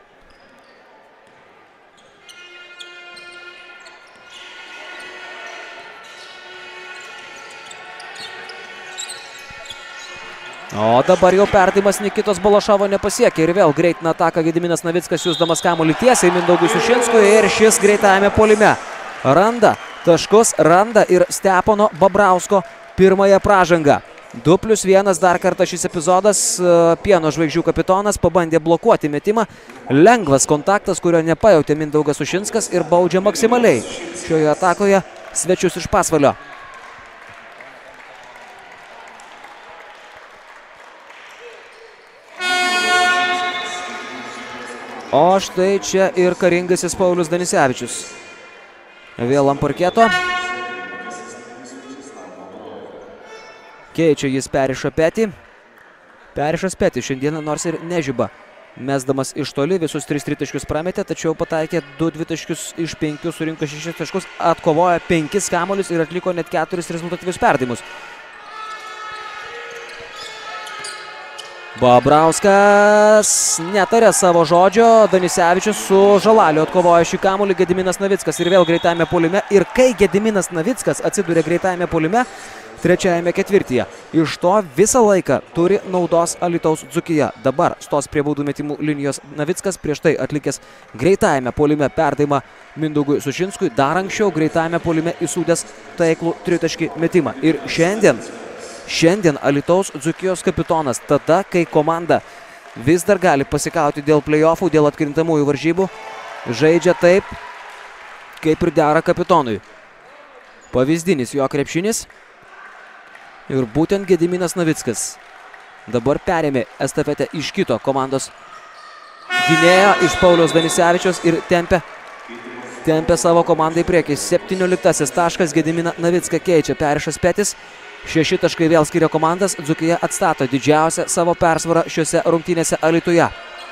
O dabar jau perdavimas Nikitos Balašovo nepasiekė ir vėl greitina ataką Gediminas Navickas, siųsdamas kamuolį tiesiai Mindaugui Sušinskui ir šis greitajame puolime randa taškus, randa ir Stepono Babrausko pirmąją pražangą. du plius vienas dar kartą šis epizodas. Pieno žvaigždžių kapitonas pabandė blokuoti metimą. Lengvas kontaktas, kurio nepajautė Mindaugas Sušinskas ir baudžia maksimaliai šioje atakoje svečius iš Pasvalio. O štai čia ir karingasis Paulius Danisevičius. Vėl ant parketo. Keičia jis Perišą Petį. Perišas Petį šiandieną nors ir nežiba. Mesdamas iš toli visus tris tritaškius prametė, tačiau pataikė du dvitaškius iš penkių, surinko šešis taškus, atkovojo penkis kamuolius ir atliko net keturis rezultatyvius perdavimus. Babrauskas netarė savo žodžio. Danisevičius su Žalaliu atkovojo šį kamuolį. Gediminas Navickas ir vėl greitame puolime. Ir kai Gediminas Navickas atsidūrė greitame puolime trečiajame ketvirtyje, iš to visą laiką turi naudos Alytaus Dzūkija. Dabar stos prie baudų metimų linijos Navickas, prieš tai atlikęs greitajame puolime perdavimą Mindaugui Sušinskui, dar anksčiau greitajame puolime įsūdęs taiklų tritaškį metimą. Ir šiandien, šiandien Alytaus Dzūkijos kapitonas, tada, kai komanda vis dar gali pasikauti dėl play-offų, dėl atkrintamųjų varžybų, žaidžia taip, kaip ir dera kapitonui. Pavyzdinis jo krepšinis. Ir būtent Gediminas Navickas dabar perėmė estafetę iš kito komandos gynėjo, iš Pauliaus Danisevičiaus ir tempė tempia savo komandą į priekį. septynioliktasis taškas, Gediminą Navicką keičia Perišas Petis. Šeši taškai vėl skiria komandas, Dzūkija atstato didžiausią savo persvarą šiuose rungtynėse Alytuje.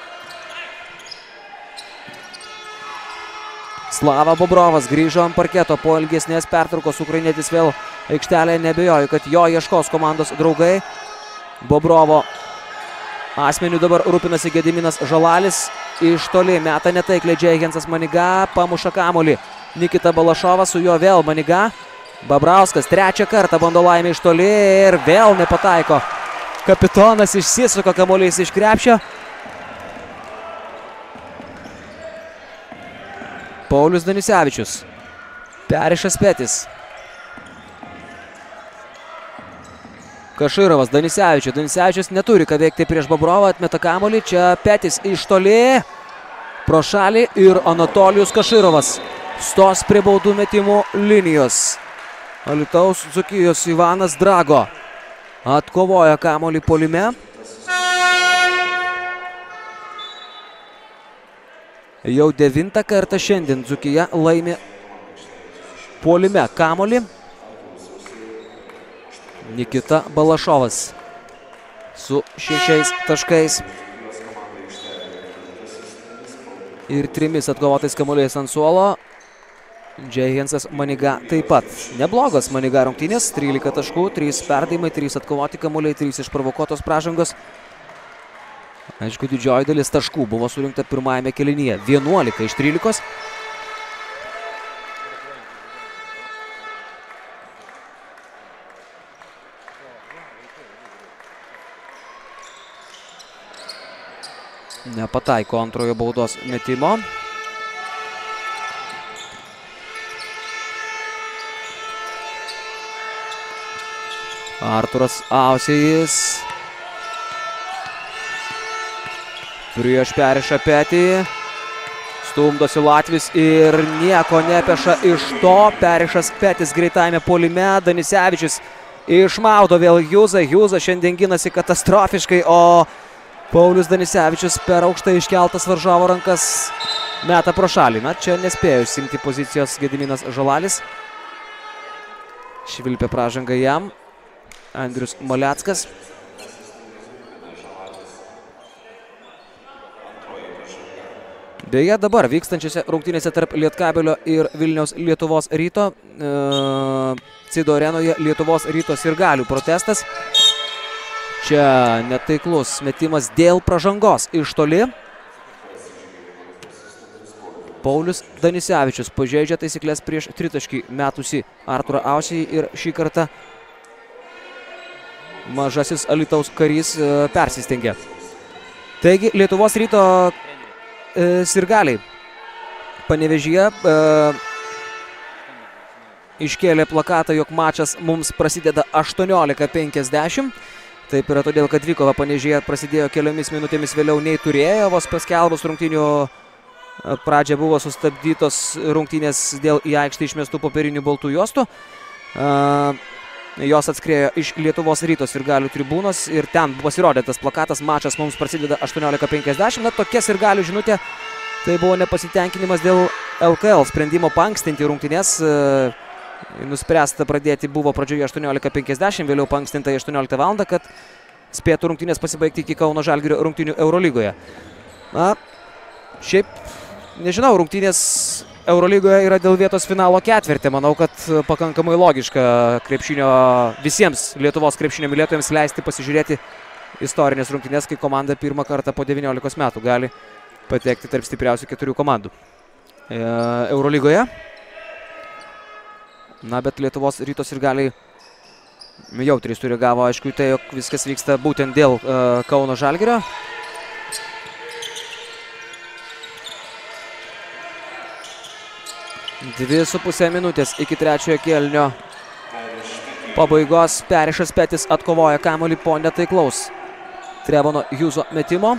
Slava Bobrovas grįžo ant parketo po ilgesnės pertraukos. Ukrainietis vėl aikštelėje, nebejoju, kad jo ieškos komandos draugai. Bobrovo asmeniu dabar rūpinasi Gediminas Žalalis. Iš toli meta netaikliai Džeihensas Maniga, pamuša kamuolį. Nikita Balašovas, su juo vėl Maniga. Babrauskas trečią kartą bando laimę iš toli ir vėl nepataiko. Kapitonas išsisuka kamuolys iš krepšio. Paulius Danisevičius. Perišas Petis. Kaširovas Danisevičius. Danisevičius neturi ką veikti prieš Bobrovą, atmeta kamuolį. Čia Petis iš toli. Pro šalį ir Anatolijus Kaširovas stos prie baudų metimų linijos. Alytaus Dzūkijos Ivanas Drago atkovoja kamuolį puolime. Jau devintą kartą šiandien Dzūkija laimi puolime kamuolį. Nikita Balašovas su šešiais taškais ir trimis atkovotais kamuoliais ant suolo. Džeihensas Maniga taip pat. Neblogos Maniga rungtynės, trylika taškų, trys perdavimai, trys atkovoti kamuoliai, trys išprovokuotos pražangos. Aišku, didžioji dalis taškų buvo surinkta pirmajame kėlinyje. vienuolika iš trylikos. Nepataiko antrojo baudos metimo. Arturas Ausėjis prieš Perišą Petį. Stumdosi Latvis ir nieko nepeša iš to. Perišas Petis greitajame puolime. Danisevičius išmaudo vėl Hjūzą. Hjūzą šiandien ginasi katastrofiškai, o Paulius Danisevičius per aukštai iškeltas varžovo rankas meta pro šalį. Na, čia nespėjo išsimti pozicijos Gediminas Žalalis. Švilpė pražanga jam. Andrius Maleckas. Beje, dabar vykstančiose rungtynėse tarp Lietkabelio ir Vilniaus Lietuvos Ryto e, Cido arenoje Lietuvos Ryto sirgalių protestas. Čia netaiklus metimas dėl pražangos iš toli. Paulius Danisevičius pažeidžia taisyklės prieš tritaškį metusi Arturą Ausėjį ir šį kartą mažasis Alytaus karys e, persistengė. Taigi, Lietuvos Ryto e, sirgaliai Panevėžyje e, iškėlė plakatą, jog mačas mums prasideda aštuoniolika penkiasdešimt. Taip yra todėl, kad dvikova Panevėžyje prasidėjo keliomis minutėmis vėliau nei turėjo. Vos paskelbus rungtynių pradžia buvo sustabdytos rungtynės dėl į aikštę išmestų popierinių baltų juostų. E, Jos atskriejo iš Lietuvos Ryto sirgalių tribūnos ir ten pasirodė tas plakatas mačas mums prasideda aštuoniolika penkiasdešimt. Na, tokia sirgalių žinutė. Tai buvo nepasitenkinimas dėl L K L sprendimo paankstinti rungtynės. Nuspręsta pradėti buvo pradžioje aštuoniolika penkiasdešimt, vėliau paankstinta į aštuonioliktą valandą, kad spėtų rungtynės pasibaigti iki Kauno Žalgirio rungtynių Eurolygoje. Na, šiaip, nežinau, rungtynės Eurolygoje yra dėl vietos finalo ketvirtį. Manau, kad pakankamai logiška krepšinio visiems Lietuvos krepšinio mylėtojams leisti pasižiūrėti istorinės rungtynės, kai komanda pirmą kartą po devyniolikos metų gali patekti tarp stipriausių keturių komandų e, Eurolygoje. Na, bet Lietuvos Ryto sirgaliai jautriai sureagavo, aišku, tai, jog viskas vyksta būtent dėl e, Kauno Žalgirio. Dvi su pusė minutės iki trečiojo kėlinio pabaigos. Perišas Petis atkovoja kamuolį po netaiklaus Trevono Hjūzo metimo.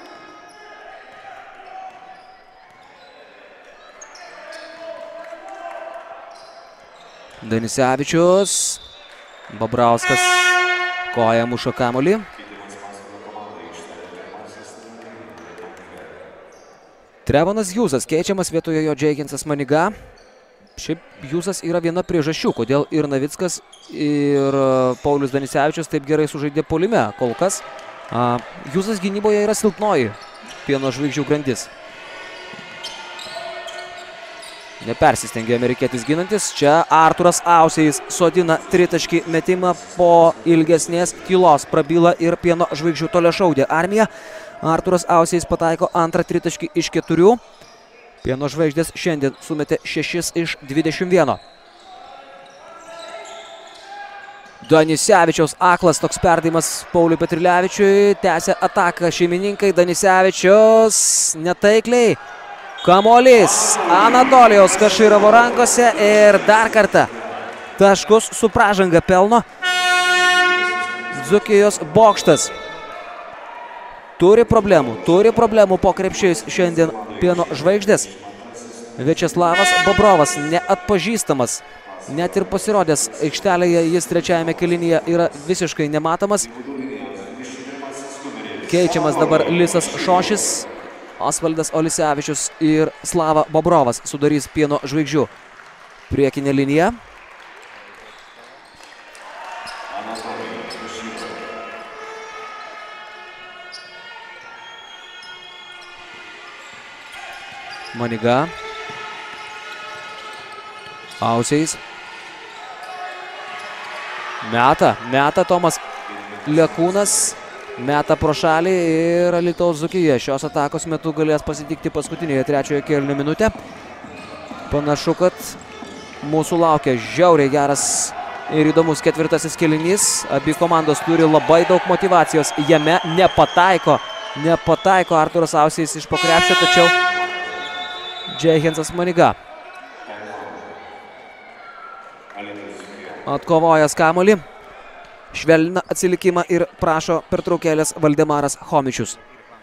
Danisevičius. Babrauskas koja muša kamuolį. Trevonas Hjūzas keičiamas vietoje jo Džeigensas Maniga. Šiaip Hjūzas yra viena priežasčių, kodėl ir Navickas, ir Paulius Danisevičius taip gerai sužaidė puolime kol kas. Hjūzas gynyboje yra silpnoji Pieno žvaigždžių grandis. Nepersistengė amerikietis ginantis. Čia Arturas Ausėjis sodina tritaškį metimą po ilgesnės tylos. Prabyla ir Pieno žvaigždžių toliašaudė armija. Arturas Ausėjis pataiko antrą tritaškį iš keturių. Pieno žvaigždės šiandien sumetė šešis iš dvidešimt vieno. Danisevičiaus aklas toks perdavimas Pauliui Petrilevičiui. Tęsia ataką šeimininkai. Danisevičius netaikliai. Kamuolys Anatolijaus Kašyrovo rankose ir dar kartą taškus su pražanga pelno Dzūkijos Bokštas. Turi problemų, turi problemų po krepšiais šiandien Pieno žvaigždės. Viačeslavas Bobrovas neatpažįstamas, net ir pasirodęs aikštelėje, jis trečiajame kėlinyje yra visiškai nematomas. Keičiamas dabar Lisas Šošis. Osvaldas Olisevičius ir Slava Bobrovas sudarys Pieno žvaigždžių priekinę liniją. Maniga. Ausėjis. Meta, meta Tomas Lekūnas. Meta pro šalį ir Alytaus Dzūkija šios atakos metu galės pasitikti paskutinėje trečiojo kėlinio minutę. Panašu, kad mūsų laukia žiauriai geras ir įdomus ketvirtasis kėlinys. Abi komandos turi labai daug motyvacijos. Jame nepataiko, nepataiko Arturas Ausėjis iš po krepšio, tačiau Džeigensas Maniga atkovojęs kamuolį. Švelnina atsilikimą ir prašo pertraukėlės Valdemaras Chomičius.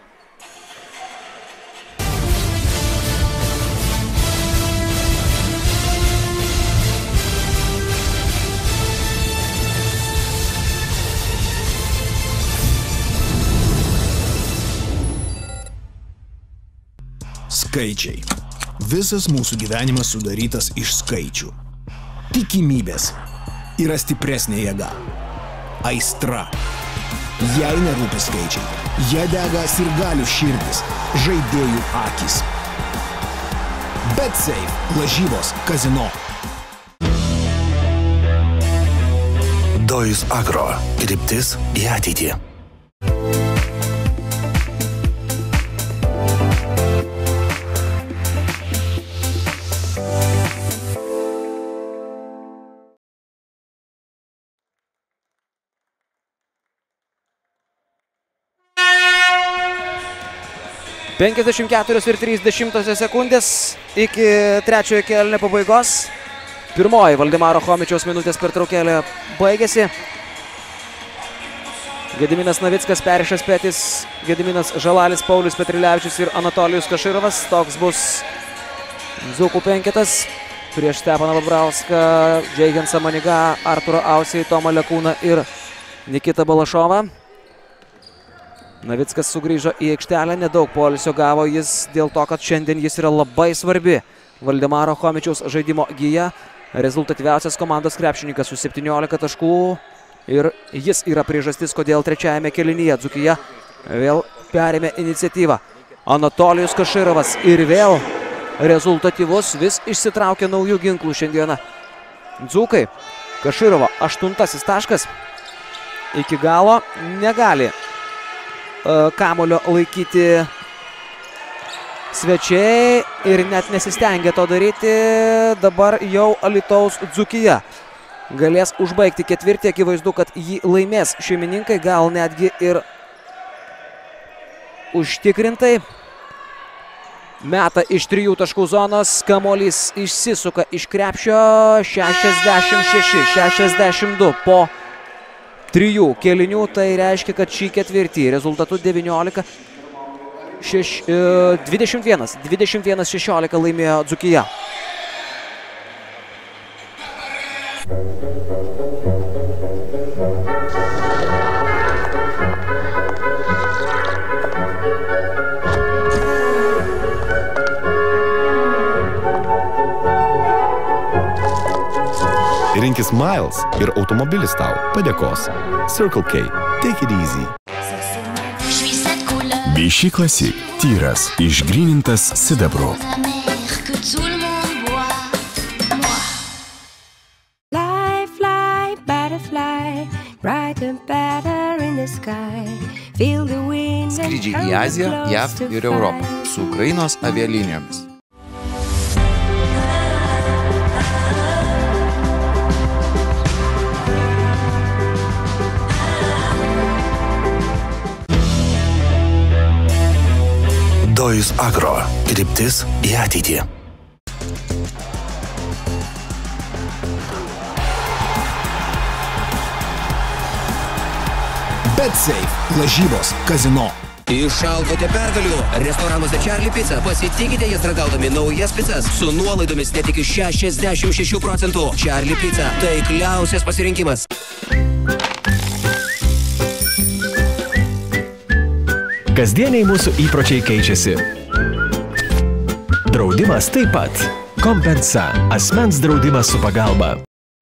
Skaičiai. Visas mūsų gyvenimas sudarytas iš skaičių. Tikimybės yra stipresnė jėga. Aistra. Jei nerūpi skaičiai, jie dega sirgalių širdis, žaidėjų akys. BetSafe. Lažybos kazino. Dojus Agro. Kryptis į ateitį. penkiasdešimt keturios ir trys dešimtosios sekundės iki trečiojo kėlinio pabaigos. Pirmoji Valdemaro Chomičiaus minutės pertraukėlė baigėsi. Gediminas Navickas, Perišas Petis, Gediminas Žalalis, Paulius Petrilevičius ir Anatolijus Kašyrovas. Toks bus Dzūkų penketas. Prieš Stepaną Babrauską, Džeigensą Manigą, Arturą Ausėjį, Tomą Lekūną ir Nikitą Balašovą. Navickas sugrįžo į aikštelę, nedaug poilsio gavo jis dėl to, kad šiandien jis yra labai svarbi Valdemaro Chomičiaus žaidimo gija. Rezultatyviausias komandos krepšininkas su septyniolika taškų ir jis yra priežastis, kodėl trečiajame kėlinyje Dzūkija vėl perėmė iniciatyvą. Anatolijus Kašyrovas ir vėl rezultatyvus, vis išsitraukė naujų ginklų šiandieną. Dzūkai, Kašyrovo aštuntasis taškas iki galo negali kamulio laikyti svečiai ir net nesistengia to daryti. Dabar jau Alytaus Dzūkija galės užbaigti ketvirtį. Akivaizdu, kad jį laimės šeimininkai, gal netgi ir užtikrintai. Meta iš trijų taškų zonos, kamuolys išsisuka iš krepšio. Šešiasdešimt šeši šešiasdešimt du po trijų kėlinių, tai reiškia, kad šį ketvirtį rezultatu devyniolika dvidešimt vienas dvidešimt vienas šešiolika laimėjo Dzūkija. Rinkis Miles ir automobilis tau padėkos. Circle K. Take it easy. Vichy Classic. Tyras, išgrynintas sidabru. Skrydžiai į Aziją, JAV ir Europą su Ukrainos avialinijomis. Dojus Agro. Kryptis į ateitį. BetSafe. Lažybos. Kazino. Išaugote pergalių. Restoranuose Charlie Pizza. Pasitikite jas ragaudami naujas pizzas su nuolaidomis net iki šešiasdešimt šešių procentų. Charlie Pizza. Taikliausias pasirinkimas. Kasdieniai mūsų įpročiai keičiasi. Draudimas taip pat. Kompensa. Asmens draudimas su pagalba.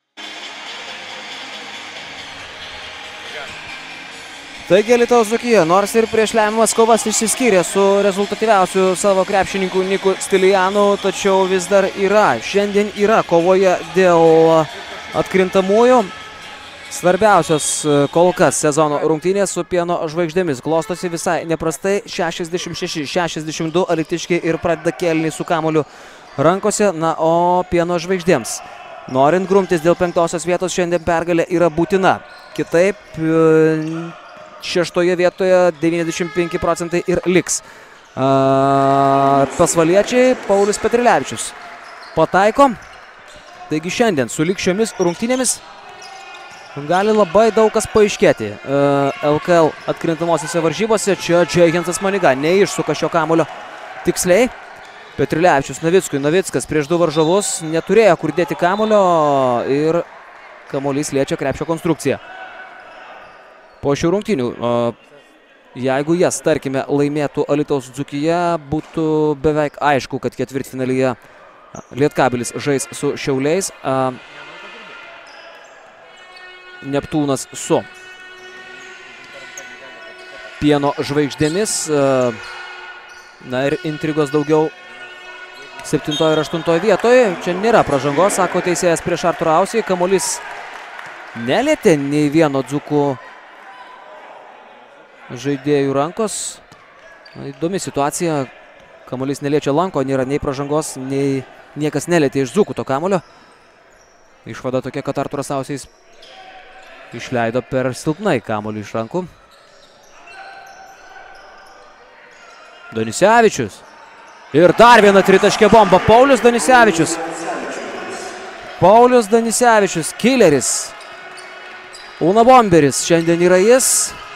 Taigi Alytaus Dzūkija, nors ir prieš lemiamas kovas išsiskyrė su rezultatyviausiu savo krepšininku Niku Stilijanu, tačiau vis dar yra, šiandien yra kovoje dėl atkrintamųjų. Svarbiausios kol kas sezono rungtynės su Pieno žvaigždėmis klostosi visai neprastai, šešiasdešimt šeši šešiasdešimt du alytiškiai ir pradeda kėlinį su kamuoliu rankose, na o Pieno žvaigždėms. Norint grumtis dėl penktosios vietos, šiandien pergalė yra būtina. Kitaip šeštoje vietoje devyniasdešimt penki procentai ir liks. Pasvaliečiai Paulius Petrilevičius pataiko. Taigi šiandien su lygšiomis rungtynėmis gali labai daug kas paaiškėti. L K L atkrintamosiose varžybose čia Džeigensas Maniga neišsuka šio kamulio tiksliai. Petrilevičius Navickui. Navickas prieš du varžovus neturėjo kur dėti kamulio ir kamuolys liečia krepšio konstrukciją. Po šių rungtynių, jeigu jas, tarkime, laimėtų Alytaus Dzūkija, būtų beveik aišku, kad ketvirtfinalyje Lietkabelis žais su Šiauliais, Neptūnas su Pieno žvaigždėmis. Na ir intrigos daugiau septintoje ir aštuntoje vietoje. Čia nėra pražangos, sako teisėjas prieš Arturą Ausį. Kamuolys nelietė nei vieno dzūkų žaidėjų rankos. Įdomi situacija. Kamuolys neliečia lanko, nėra nei pražangos, nei niekas nelietė iš dzūkų to kamulio. Išvada tokia, kad Arturas Ausys išleido per silpnai kamuolį iš rankų. Danisevičius. Ir dar viena tritaškė bomba. Paulius Danisevičius. Paulius Danisevičius, killeris. Una bomberis šiandien yra jis.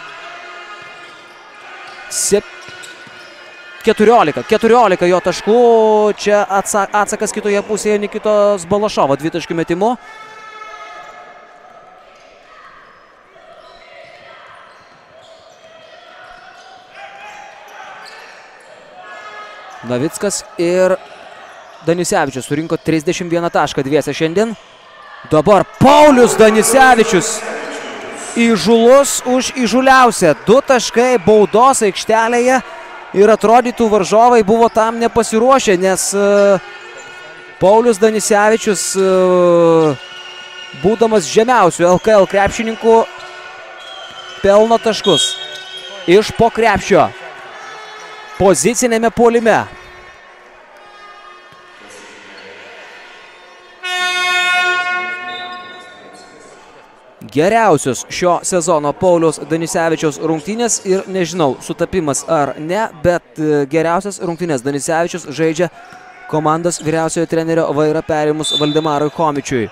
keturiolika, keturiolika jo taškų. Čia atsakas kitoje pusėje Nikitos Balašovo dvitaškių metimu. Navickas ir Danisevičius surinko trisdešimt vieną tašką dviese šiandien. Dabar Paulius Danisevičius įžulus už įžuliausią. Du taškai baudos aikštelėje ir atrodytų varžovai buvo tam nepasiruošę, nes uh, Paulius Danisevičius, uh, būdamas žemiausių L K L krepšininkų, pelno taškus iš po krepšio pozicinėme puolime. Geriausios šio sezono Pauliaus Danisevičiaus rungtynės ir nežinau, sutapimas ar ne, bet geriausias rungtynės Danisevičius žaidžia komandos vyriausiojo trenerio vairą perėmus Valdemarui Chomičiui.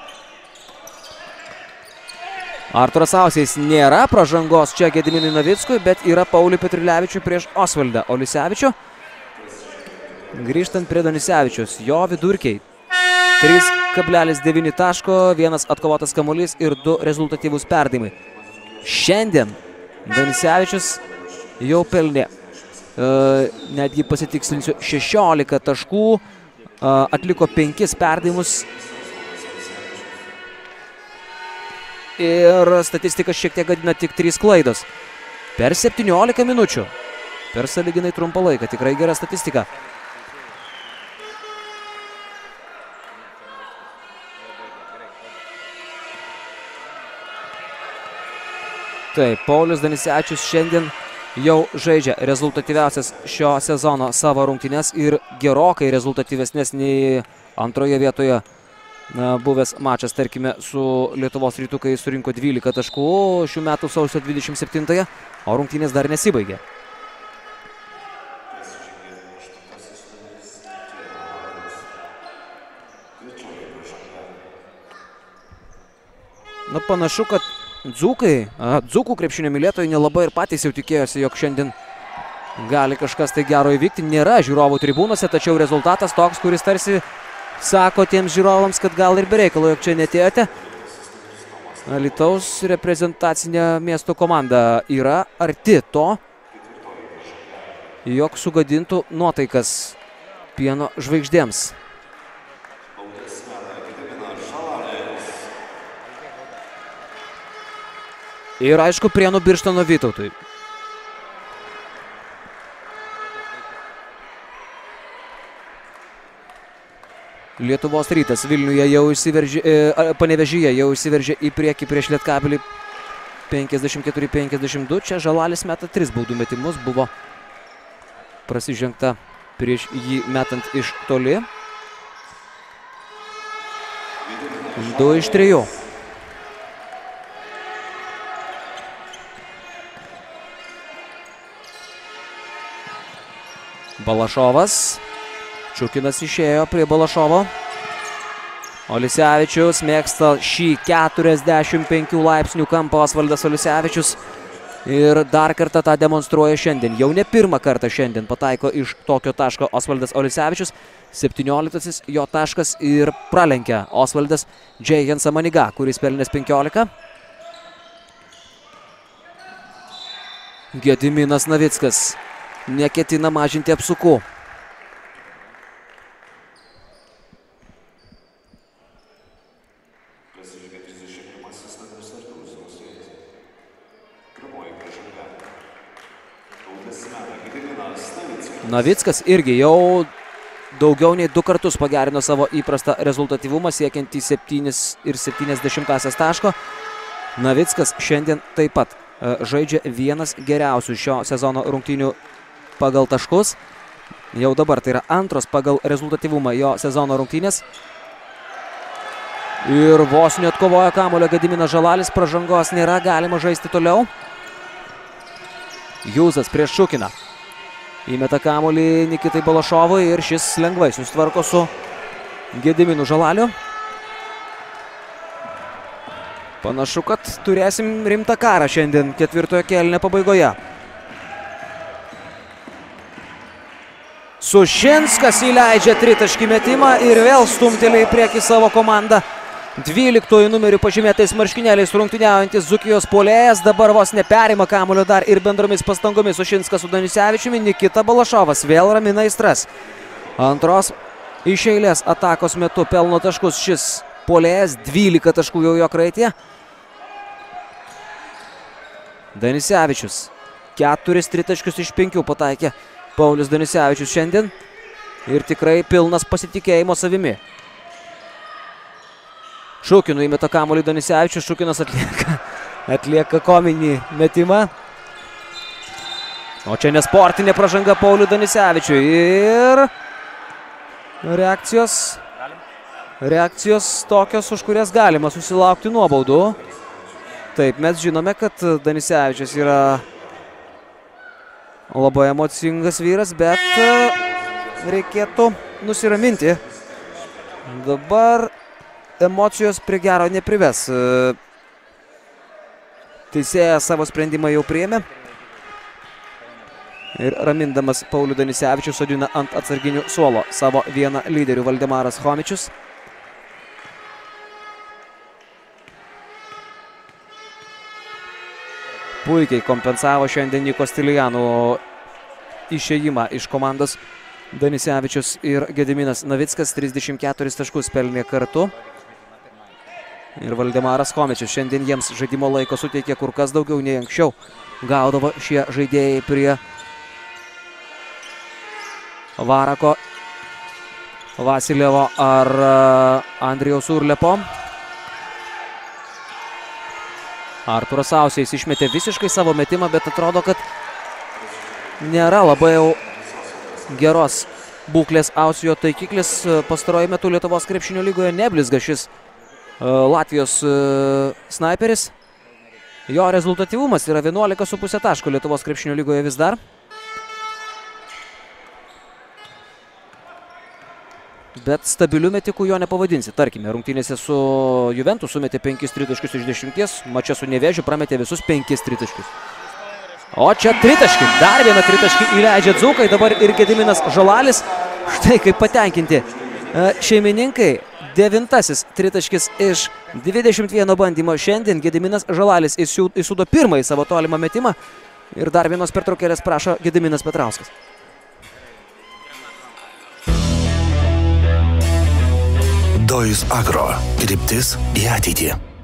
Arturas Ausys nėra pražangos čia Gediminui Navickui, bet yra Pauliui Petrilevičiui prieš Osvaldą Olisevičių. Grįžtant prie Danisevičius, jo vidurkiai trys kablelis devyni taško, vienas atkovotas kamuolys ir du rezultatyvūs perdavimai. Šiandien Danisevičius jau pelnė, e, netgi pasitikslinsiu, šešiolika taškų, e, atliko penkis perdavimus ir statistika šiek tiek gadina tik trys klaidos. Per septyniolika minučių. Per sąlyginai trumpą laiką. Tikrai gera statistika. Taip, Paulius Danisevičius šiandien jau žaidžia rezultatyviausias šio sezono savo rungtynes ir gerokai rezultatyvesnės nei antroje vietoje na, buvęs mačas, tarkime, su Lietuvos Rytu, kai surinko dvylika taškų šių metų sausio dvidešimt septintąją, o rungtynės dar nesibaigė. Na, panašu, kad dzūkai, dzūkų krepšinio mylėtojai nelabai ir patys jau tikėjosi, jog šiandien gali kažkas tai gero įvykti. Nėra žiūrovų tribūnose, tačiau rezultatas toks, kuris tarsi sako tiems žiūrovams, kad gal ir bereikalo, jog čia netėjote. Alytaus reprezentacinė miesto komanda yra arti to, jog sugadintų nuotaikas Pieno žvaigždėms. Ir aišku, Prienų Birštono Vytautui. Lietuvos Rytas Vilniuje jau išsiveržė, e, Panevėžyje jau išsiveržė į priekį prieš Lietkabelį penkiasdešimt keturi penkiasdešimt du. Čia Žalalis meta tris baudų metimus, buvo prasižengta prieš jį metant iš toli. Du iš trijų. Balašovas. Čiukinas išėjo prie Balašovo. Olisevičius mėgsta šį keturiasdešimt penkių laipsnių kampą Osvaldas Olisevičius. Ir dar kartą tą demonstruoja šiandien. Jau ne pirmą kartą šiandien pataiko iš tokio taško Osvaldas Olisevičius. septynioliktasis jo taškas ir pralenkia Osvaldas Džeihensą Manigą, kuris pelnęs penkiolika. Gediminas Navickas neketina mažinti apsukų. Navickas irgi jau daugiau nei du kartus pagerino savo įprastą rezultatyvumą, siekiantį septynis ir septynias dešimtąsias taško. Navickas šiandien taip pat žaidžia vienas geriausių šio sezono rungtynių pagal taškus. Jau dabar tai yra antros pagal rezultatyvumą jo sezono rungtynės. Ir vos neatkovoja kamuolio Gediminas Žalalis, pražangos nėra, galima žaisti toliau. Jūzas prieš Šukiną. Įmeta kamuolį Nikitai Balašovui ir šis lengvai susitvarko su Gediminu Žalaliu. Panašu, kad turėsim rimtą karą šiandien ketvirtojo kėlinio pabaigoje. Sušinskas įleidžia tritaškį metimą ir vėl stumtelė į priekį savo komandą. dvyliktuoju numeriu pažymėtais marškinėliais rungtyniaujantis Dzūkijos puolėjas. Dabar vos neperima kamuolio dar ir bendromis pastangomis Sušinskas su Danisevičiumi. Nikita Balašovas vėl ramina aistras. Antros iš eilės atakos metu pelno taškus šis puolėjas. dvylika taškų jau jo kraityje. Danisevičius. Keturis tritaškius iš penkių pataikė Paulius Danisevičius šiandien. Ir tikrai pilnas pasitikėjimo savimi. Šukinų įmeta kamuolį Danisevičius. Šukinas atlieka, atlieka kominį metimą. O čia nesportinė pražanga Pauliui Danisevičiui. Ir reakcijos, reakcijos tokios, už kurias galima susilaukti nuobaudų. Taip, mes žinome, kad Danisevičius yra labai emocingas vyras, bet reikėtų nusiraminti. Dabar emocijos prie gero neprives. Teisėjas savo sprendimą jau priėmė. Ir ramindamas Paulių Danisevičių sodina ant atsarginių suolo savo vieną lyderių Valdemaras Chomičius. Puikiai kompensavo šiandien Niko Stilijanų išėjimą iš komandos Danisevičius ir Gediminas Navickas. trisdešimt keturis taškus pelnė kartu. ir Valdemaras Chomičius. Šiandien jiems žaidimo laiko suteikė kur kas daugiau nei anksčiau. Gaudavo šie žaidėjai prie Varako, Vasiljevo ar Andrijaus Urlepo. Arturas Ausijas išmetė visiškai savo metimą, bet atrodo, kad nėra labai jau geros būklės Ausijo taikiklis. Pastaruoju metu Lietuvos krepšinio lygoje neblizga šis Latvijos snaiperis. Jo rezultatyvumas yra vienuolika su puse taško Lietuvos krepšinio lygoje vis dar. Bet stabilių metikų jo nepavadinsi. Tarkime, rungtynėse su Juventus sumetė penkis tritaškius iš dešimties, mače su Nevėžiu prametė visus penkis tritaškius. O čia tritaškį, dar vieną tritaškį įleidžia dzūkai, dabar ir Gediminas Žalalis. Štai kaip patenkinti šeimininkai. Devintasis tritaškis iš dvidešimt vieno bandymo šiandien. Gediminas Žalalis įsūdo pirmąjį savo tolimą metimą. Ir dar vienos pertraukėlės prašo Gediminas Petrauskas. Dojus Agro. Kryptis į ateitį.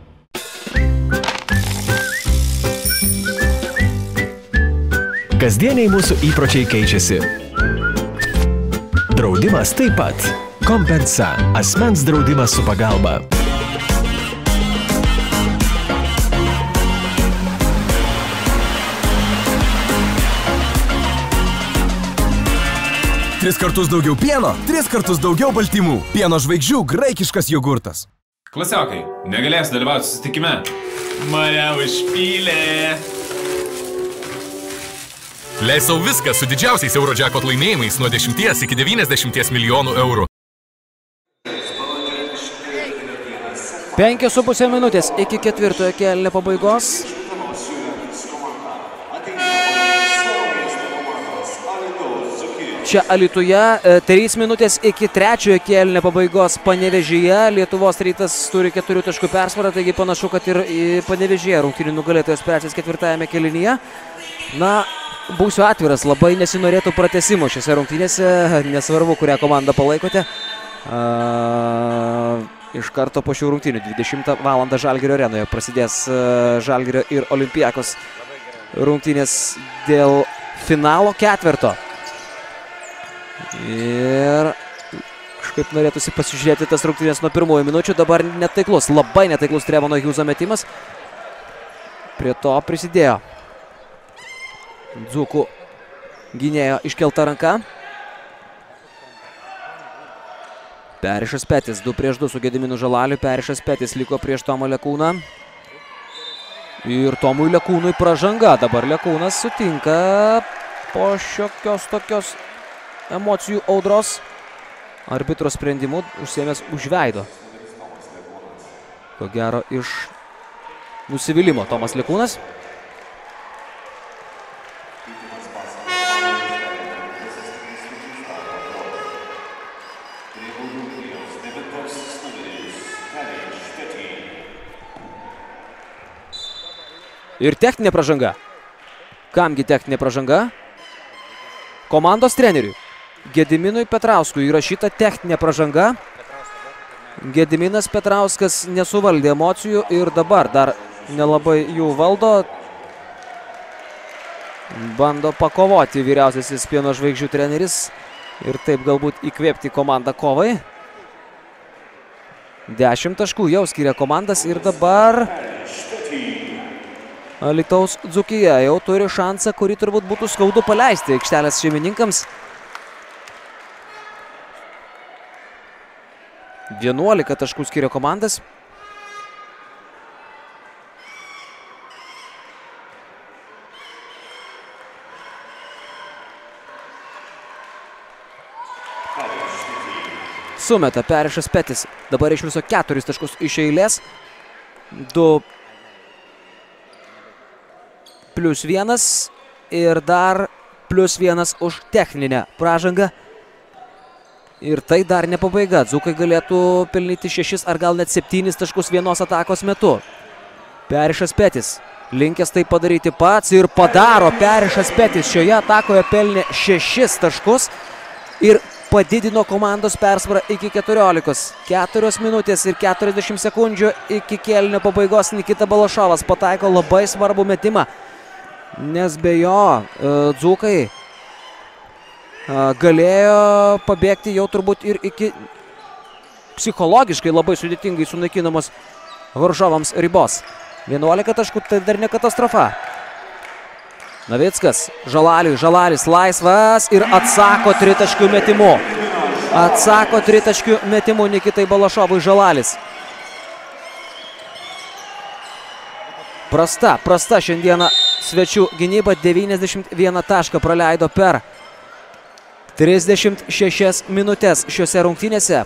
Kasdieniai mūsų įpročiai keičiasi. Draudimas taip pat. Kompensa. Asmens draudimas su pagalba. Tris kartus daugiau pieno, tris kartus daugiau baltymų. Pieno žvaigždžių graikiškas jogurtas. Klasiokai, negalės dalyvauti susitikime. Mane užpylė. Leis sau viską su didžiausiais Eurojackpot laimėjimais nuo dešimties iki devyniasdešimties milijonų eurų. Penkios su pusė minutės iki ketvirtojo kėlinio pabaigos. Čia Alytuje, trys minutės iki trečiojo kėlinio pabaigos Panevėžyje. Lietuvos Rytas turi keturių taškų persvarą, taigi panašu, kad ir Panevėžyje rungtynių nugalėtojas spręsis ketvirtajame kėlinyje. Na, būsiu atviras, labai nesinorėtų pratęsimo šiose rungtynėse, nesvarbu, kurią komandą palaikote. A, iš karto po šių rungtynių, dvidešimtą valandą Žalgirio arenoje prasidės Žalgirio ir Olympiakos rungtynės dėl finalo ketverto. Ir kažkaip norėtųsi pasižiūrėti tas rungtynės nuo pirmųjų minučių. Dabar netaiklus, labai netaiklus Trevono Hugheso metimas. Prie to prisidėjo dzūkų gynėjo iškelta ranka. Perišas Petis, du prieš du su Gediminu Žalaliu. Perišas Petis liko prieš Tomą Lekūną. Ir Tomui Lekūnui pražanga. Dabar Lekūnas sutinka po šiokios tokios emocijų audros. Arbitro sprendimu užsiėmęs už veido. Ko gero iš nusivylimo Tomas Lekūnas. Ir techninė pražanga. Kamgi techninė pražanga? Komandos treneriui Gediminui Petrauskui įrašyta techninė pražanga. Gediminas Petrauskas nesuvaldė emocijų ir dabar dar nelabai jų valdo. Bando pakovoti vyriausiasis Pieno žvaigždžių treneris ir taip galbūt įkvėpti komandą kovai. Dešimt taškų jau skiria komandas ir dabar Alytaus Dzūkija jau turi šansą, kurį turbūt būtų skaudu paleisti aikštelės šeimininkams. vienuolika taškų skiria komandas. Sumeta Perišas Petis. Dabar iš viso keturis taškus iš eilės. Du plius vienas ir dar plius vienas už techninę pražangą. Ir tai dar ne pabaiga. Dzūkai galėtų pelnyti šešis ar gal net septynis taškus vienos atakos metu. Perišas Petis linkęs tai padaryti pats ir padaro. Perišas Petis šioje atakoje pelnė šešis taškus. Ir padidino komandos persvarą iki keturiolikos. keturios minutės ir keturiasdešimt sekundžių iki kėlinio pabaigos. Nikita Balašovas pataiko labai svarbų metimą, nes be jo dzūkai galėjo pabėgti jau turbūt ir iki psichologiškai labai sudėtingai sunaikinamos varžovams ribos. vienuolika taškų, tai dar ne katastrofa. Navickas, Žalaliui, Žalalis laisvas ir atsako tritaškių metimu. Atsako tritaškių metimu Nikitai Balašovui Žalalis. Prasta, prasta šiandieną svečių gynyba, devyniasdešimt vieną tašką praleido per trisdešimt šešias minutės šiuose rungtynėse.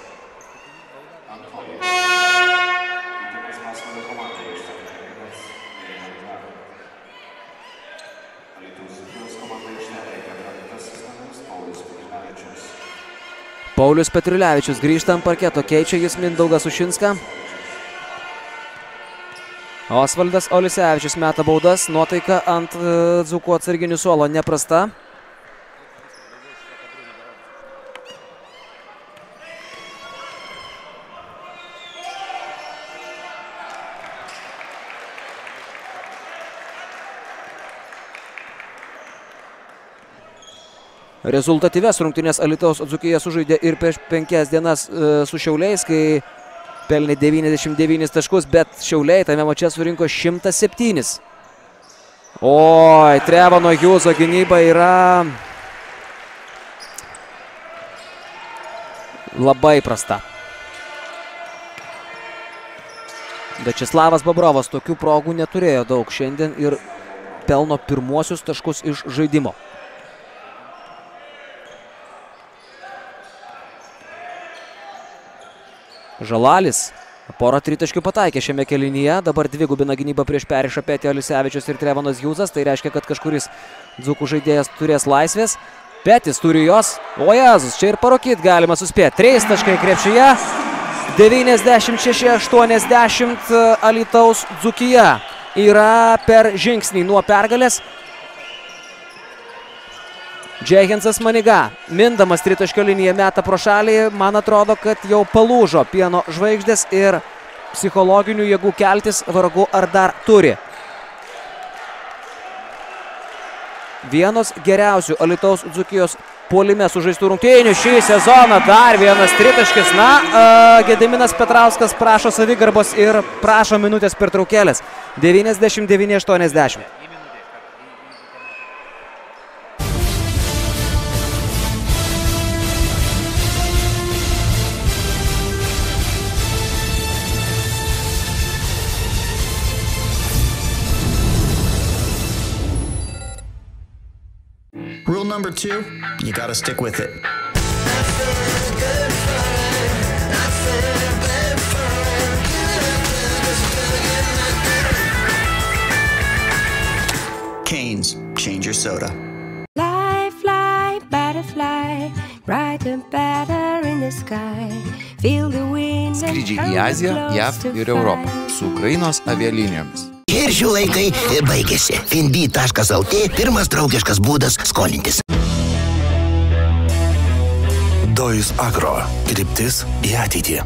Paulius Petrulevičius grįžta ant parketo, keičia jis Mindaugą Sušinską. Osvaldas Olisevičius meta baudas, nuotaika ant dzūkų atsarginių suolo neprasta. Rezultatyvias rungtynės Alytaus Dzūkija sužaidė ir prieš penkias dienas e, su Šiauliais, kai pelnė devyniasdešimt devynis taškus, bet Šiauliai tame mače surinko šimtą septynis. Oi, Trevano Hugheso gynyba yra labai prasta. Viačeslavas Bobrovas tokių progų neturėjo daug šiandien ir pelno pirmuosius taškus iš žaidimo. Žalalis porą tritaškių pataikė šiame kėlinyje, dabar dvigubina gynybą prieš Perišą Petį Olisevičius ir Trevanas Hughesas, tai reiškia, kad kažkuris dzūkų žaidėjas turės laisvės. Petis turi jos, o Jezus, čia ir parokit galima suspėti. Trys taškai krepšyje, devyniasdešimt šeši aštuoniasdešimt Alytaus Dzūkija yra per žingsnį nuo pergalės. Džehensas Maniga, mindamas tritaškio liniją, meta pro šalį. Man atrodo, kad jau palūžo Pieno žvaigždės ir psichologinių jėgų keltis vargu ar dar turi. Vienos geriausių Alytaus Dzūkijos puolime sužaistų rungtynių šį sezoną. Dar vienas tritaškis. Na, uh, Gediminas Petrauskas prašo savigarbos ir prašo minutės pertraukėlės. devyniasdešimt devyni aštuoniasdešimt. Rule number two, you gotta stick with it. Canes, change your soda. Fly, fly, butterfly, brighter, better in the sky. Feel the wind. Skrydžiai į Aziją, J A V ir Europą su Ukrainos avialinijomis. Ir šių laikai baigėsi. Finbi taškas el tė – pirmas draugiškas būdas skolintis. Dojus Agro – kryptis į ateitį.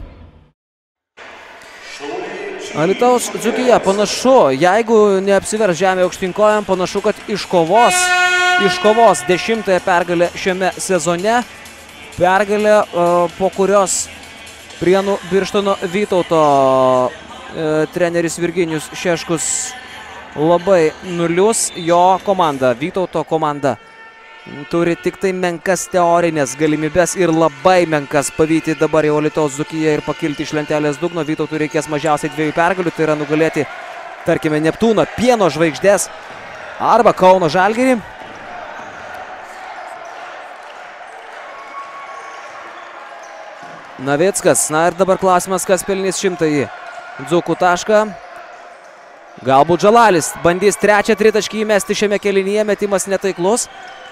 Alytaus Dzūkija panašu, jeigu neapsivers žemė aukštinkojam, panašu, kad iškovos, iškovos dešimtąją pergalę šiame sezone. Pergalė, po kurios Prienų Birštono Vytauto treneris Virginijus Šeškus labai nulius. Jo komanda, Vytauto komanda, turi tik tai menkas teorinės galimybės ir labai menkas pavyti dabar jau Alytaus Dzūkiją ir pakilti iš lentelės dugno. Vytautui reikės mažiausiai dviejų pergalių, tai yra nugalėti, tarkime, Neptūną, Pieno žvaigždės arba Kauno Žalgirį. Navickas, na ir dabar klausimas, kas pelnys šimtąjį dzūkų tašką. Galbūt Žalalis bandys trečią tritaškį įmesti šiame kėlinyje, metimas netaiklus.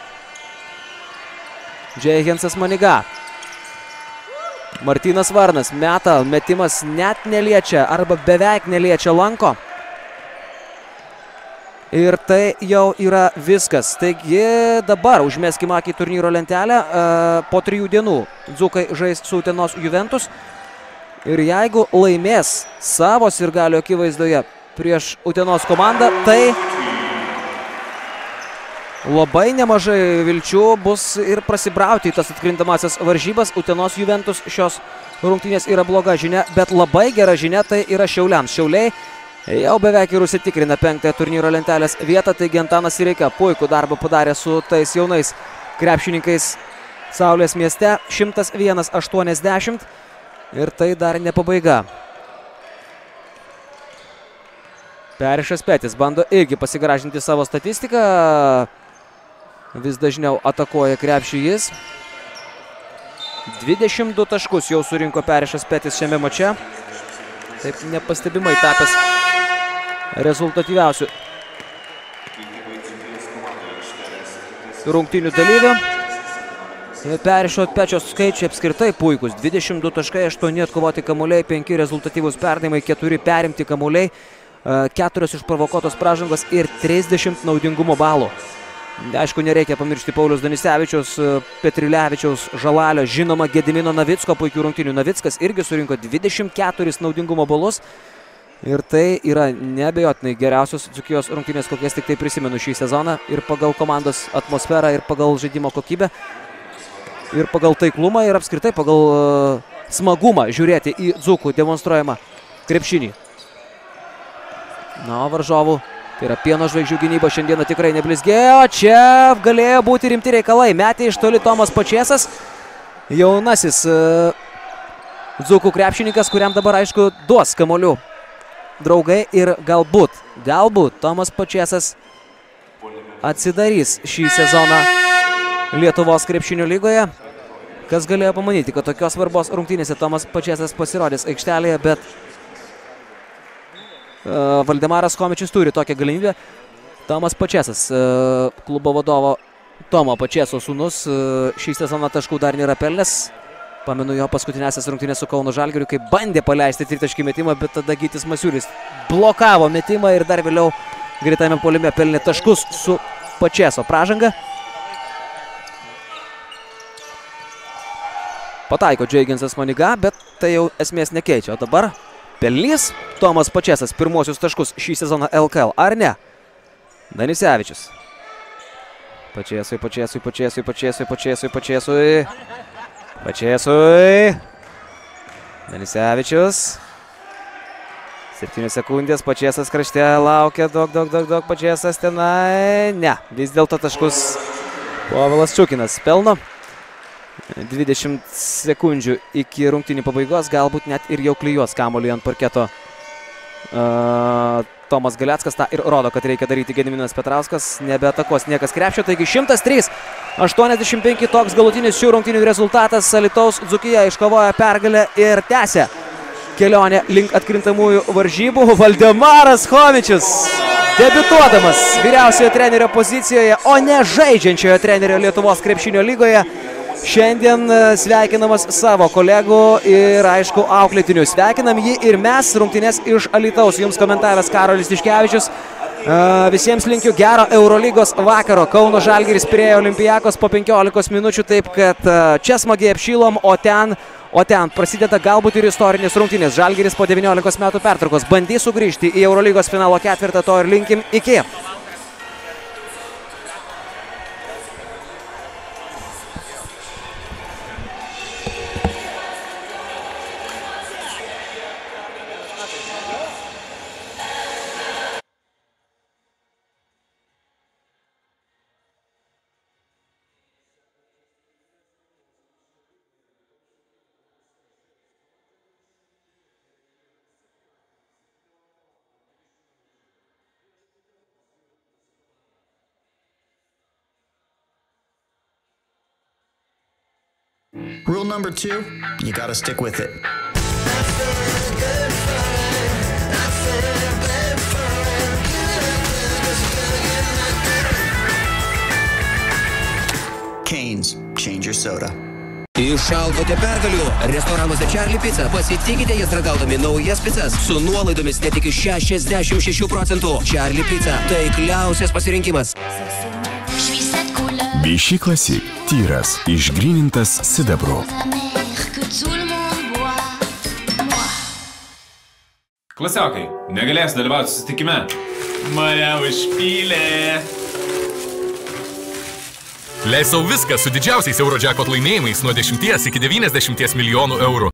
Džehensas Maniga. Martynas Varnas meta, metimas net neliečia arba beveik neliečia lanko. Ir tai jau yra viskas. Taigi dabar užmeskime akį turnyro lentelę. Po trijų dienų dzūkai žais su Utenos Juventus. Ir jeigu laimės savo sirgalio akivaizdoje prieš Utenos komandą, tai labai nemažai vilčių bus ir prasibrauti į tas atkrintamasis varžybas. Utenos Juventus šios rungtynės yra bloga žinia, bet labai gera žinia tai yra Šiauliams. Šiauliai jau beveik ir užsitikrina penktąją turnyro lentelės vietą, taigi Antanas Sireika puikų darbą padarė su tais jaunais krepšininkais Saulės mieste. šimtas vienas aštuoniasdešimt ir tai dar ne pabaiga. Perišas Petis bando irgi pasigražinti savo statistiką. Vis dažniau atakuoja krepšį jis. dvidešimt du taškus jau surinko Perišas Petis šiame mače. Taip nepastebimai tapęs rezultatyviausių rungtynių dalyvių. Perišo Pečios skaičiai apskritai puikus. dvidešimt du taškai, aštuoni atkovoti kamuoliai, penki rezultatyvūs perdavimai, keturi perimti kamuoliai, keturios išprovokuotos pražangos ir trisdešimt naudingumo balų. Aišku, nereikia pamiršti Pauliaus Danisevičiaus, Petrilevičiaus, Žalalio, žinoma Gedimino Navicko puikių rungtynių. Navickas irgi surinko dvidešimt keturis naudingumo balus. Ir tai yra neabejotinai geriausios Dzūkijos rungtynės, kokias tik tai prisimenu šį sezoną. Ir pagal komandos atmosferą, ir pagal žaidimo kokybę, ir pagal taiklumą, ir apskritai pagal uh, smagumą žiūrėti į Dzūkų demonstruojamą krepšinį. Na, o varžovų, tai yra Pieno Žvaigždžių gynyba šiandieną tikrai neblizgėjo. Čia galėjo būti rimti reikalai. Metė iš toli Tomas Pačėsas. Jaunasis uh, Dzūkų krepšininkas, kuriam dabar, aišku, duos kamuolių draugai ir galbūt, galbūt Tomas Pačėsas atsidarys šį sezoną Lietuvos krepšinio lygoje. Kas galėjo pamanyti, kad tokios svarbos rungtynėse Tomas Pačėsas pasirodys aikštelėje, bet uh, Valdemaras Chomičius turi tokią galimybę. Tomas Pačėsas, uh, klubo vadovo Tomo Pačėso sūnus, uh, šį sezoną taškų dar nėra pelnęs. Pamenu jo paskutinėsias rungtynės su Kauno Žalgiriu, kai bandė paleisti tritaškį metimą, bet tada Gytis Masiulis blokavo metimą ir dar vėliau greitame puolime pelnė taškus su Pačėso pražanga. Pataiko Džeiginsas Maniga, bet tai jau esmės nekeičia. O dabar pelnys Tomas Pačėsas pirmosius taškus šį sezoną L K L, ar ne? Danisevičius. Pačėsui, Pačėsui, Pačėsui, Pačėsui, Pačėsui, Pačėsui. Pačėsui. Danisevičius. septynios sekundės, Pačėsas krašte laukia, daug, daug, daug, daug, Pačėsas tenai. Ne, vis dėlto taškus Povilas Čiukinas pelno. dvidešimt sekundžių iki rungtynių pabaigos, galbūt net ir jau klijuos kamuolį ant parketo. Uh, Tomas Galeckas tą ir rodo, kad reikia daryti. Gediminas Petrauskas nebeatakos niekas krepšio, taigi šimtas trys aštuoniasdešimt penki toks galutinis šių rungtynių rezultatas. Alytaus Dzūkija iškovoja pergalę ir tęsia kelionę link atkrintamųjų varžybų. Valdemaras Chomičius, debiutuodamas vyriausiojo trenerio pozicijoje, o ne žaidžiančiojo trenerio Lietuvos krepšinio lygoje, šiandien sveikinamas savo kolegų ir, aišku, auklėtinių. Sveikinam jį ir mes. Rungtynės iš Alytaus. Jums komentaras Karolis Tiškevičius. Visiems linkiu gero Eurolygos vakaro. Kauno Žalgiris Pirėjo Olimpijakos po penkiolikos minučių, taip kad čia smagiai apšylom, o ten, o ten prasideda galbūt ir istorinės rungtynės. Žalgiris po devyniolikos metų pertraukos bandys sugrįžti į Eurolygos finalo ketvirtą, to ir linkim. Iki. Rule number two, you gotta stick with it. Canes, change your soda. Išalkote pergalių. Restoranuose Charlie Pizza. Pasitikite jas ragaudami naujas pizzas su nuolaidomis net iki šešiasdešimt šešių procentų. Charlie Pizza – taikliausias pasirinkimas. Vichy Classic. Tyras, išgrynintas sidabru. Klasiokai, negalės dalyvauti susitikime. Mane užpylė. Leis sau viską su didžiausiais Eurojackpot laimėjimais nuo dešimties iki devyniasdešimties milijonų eurų.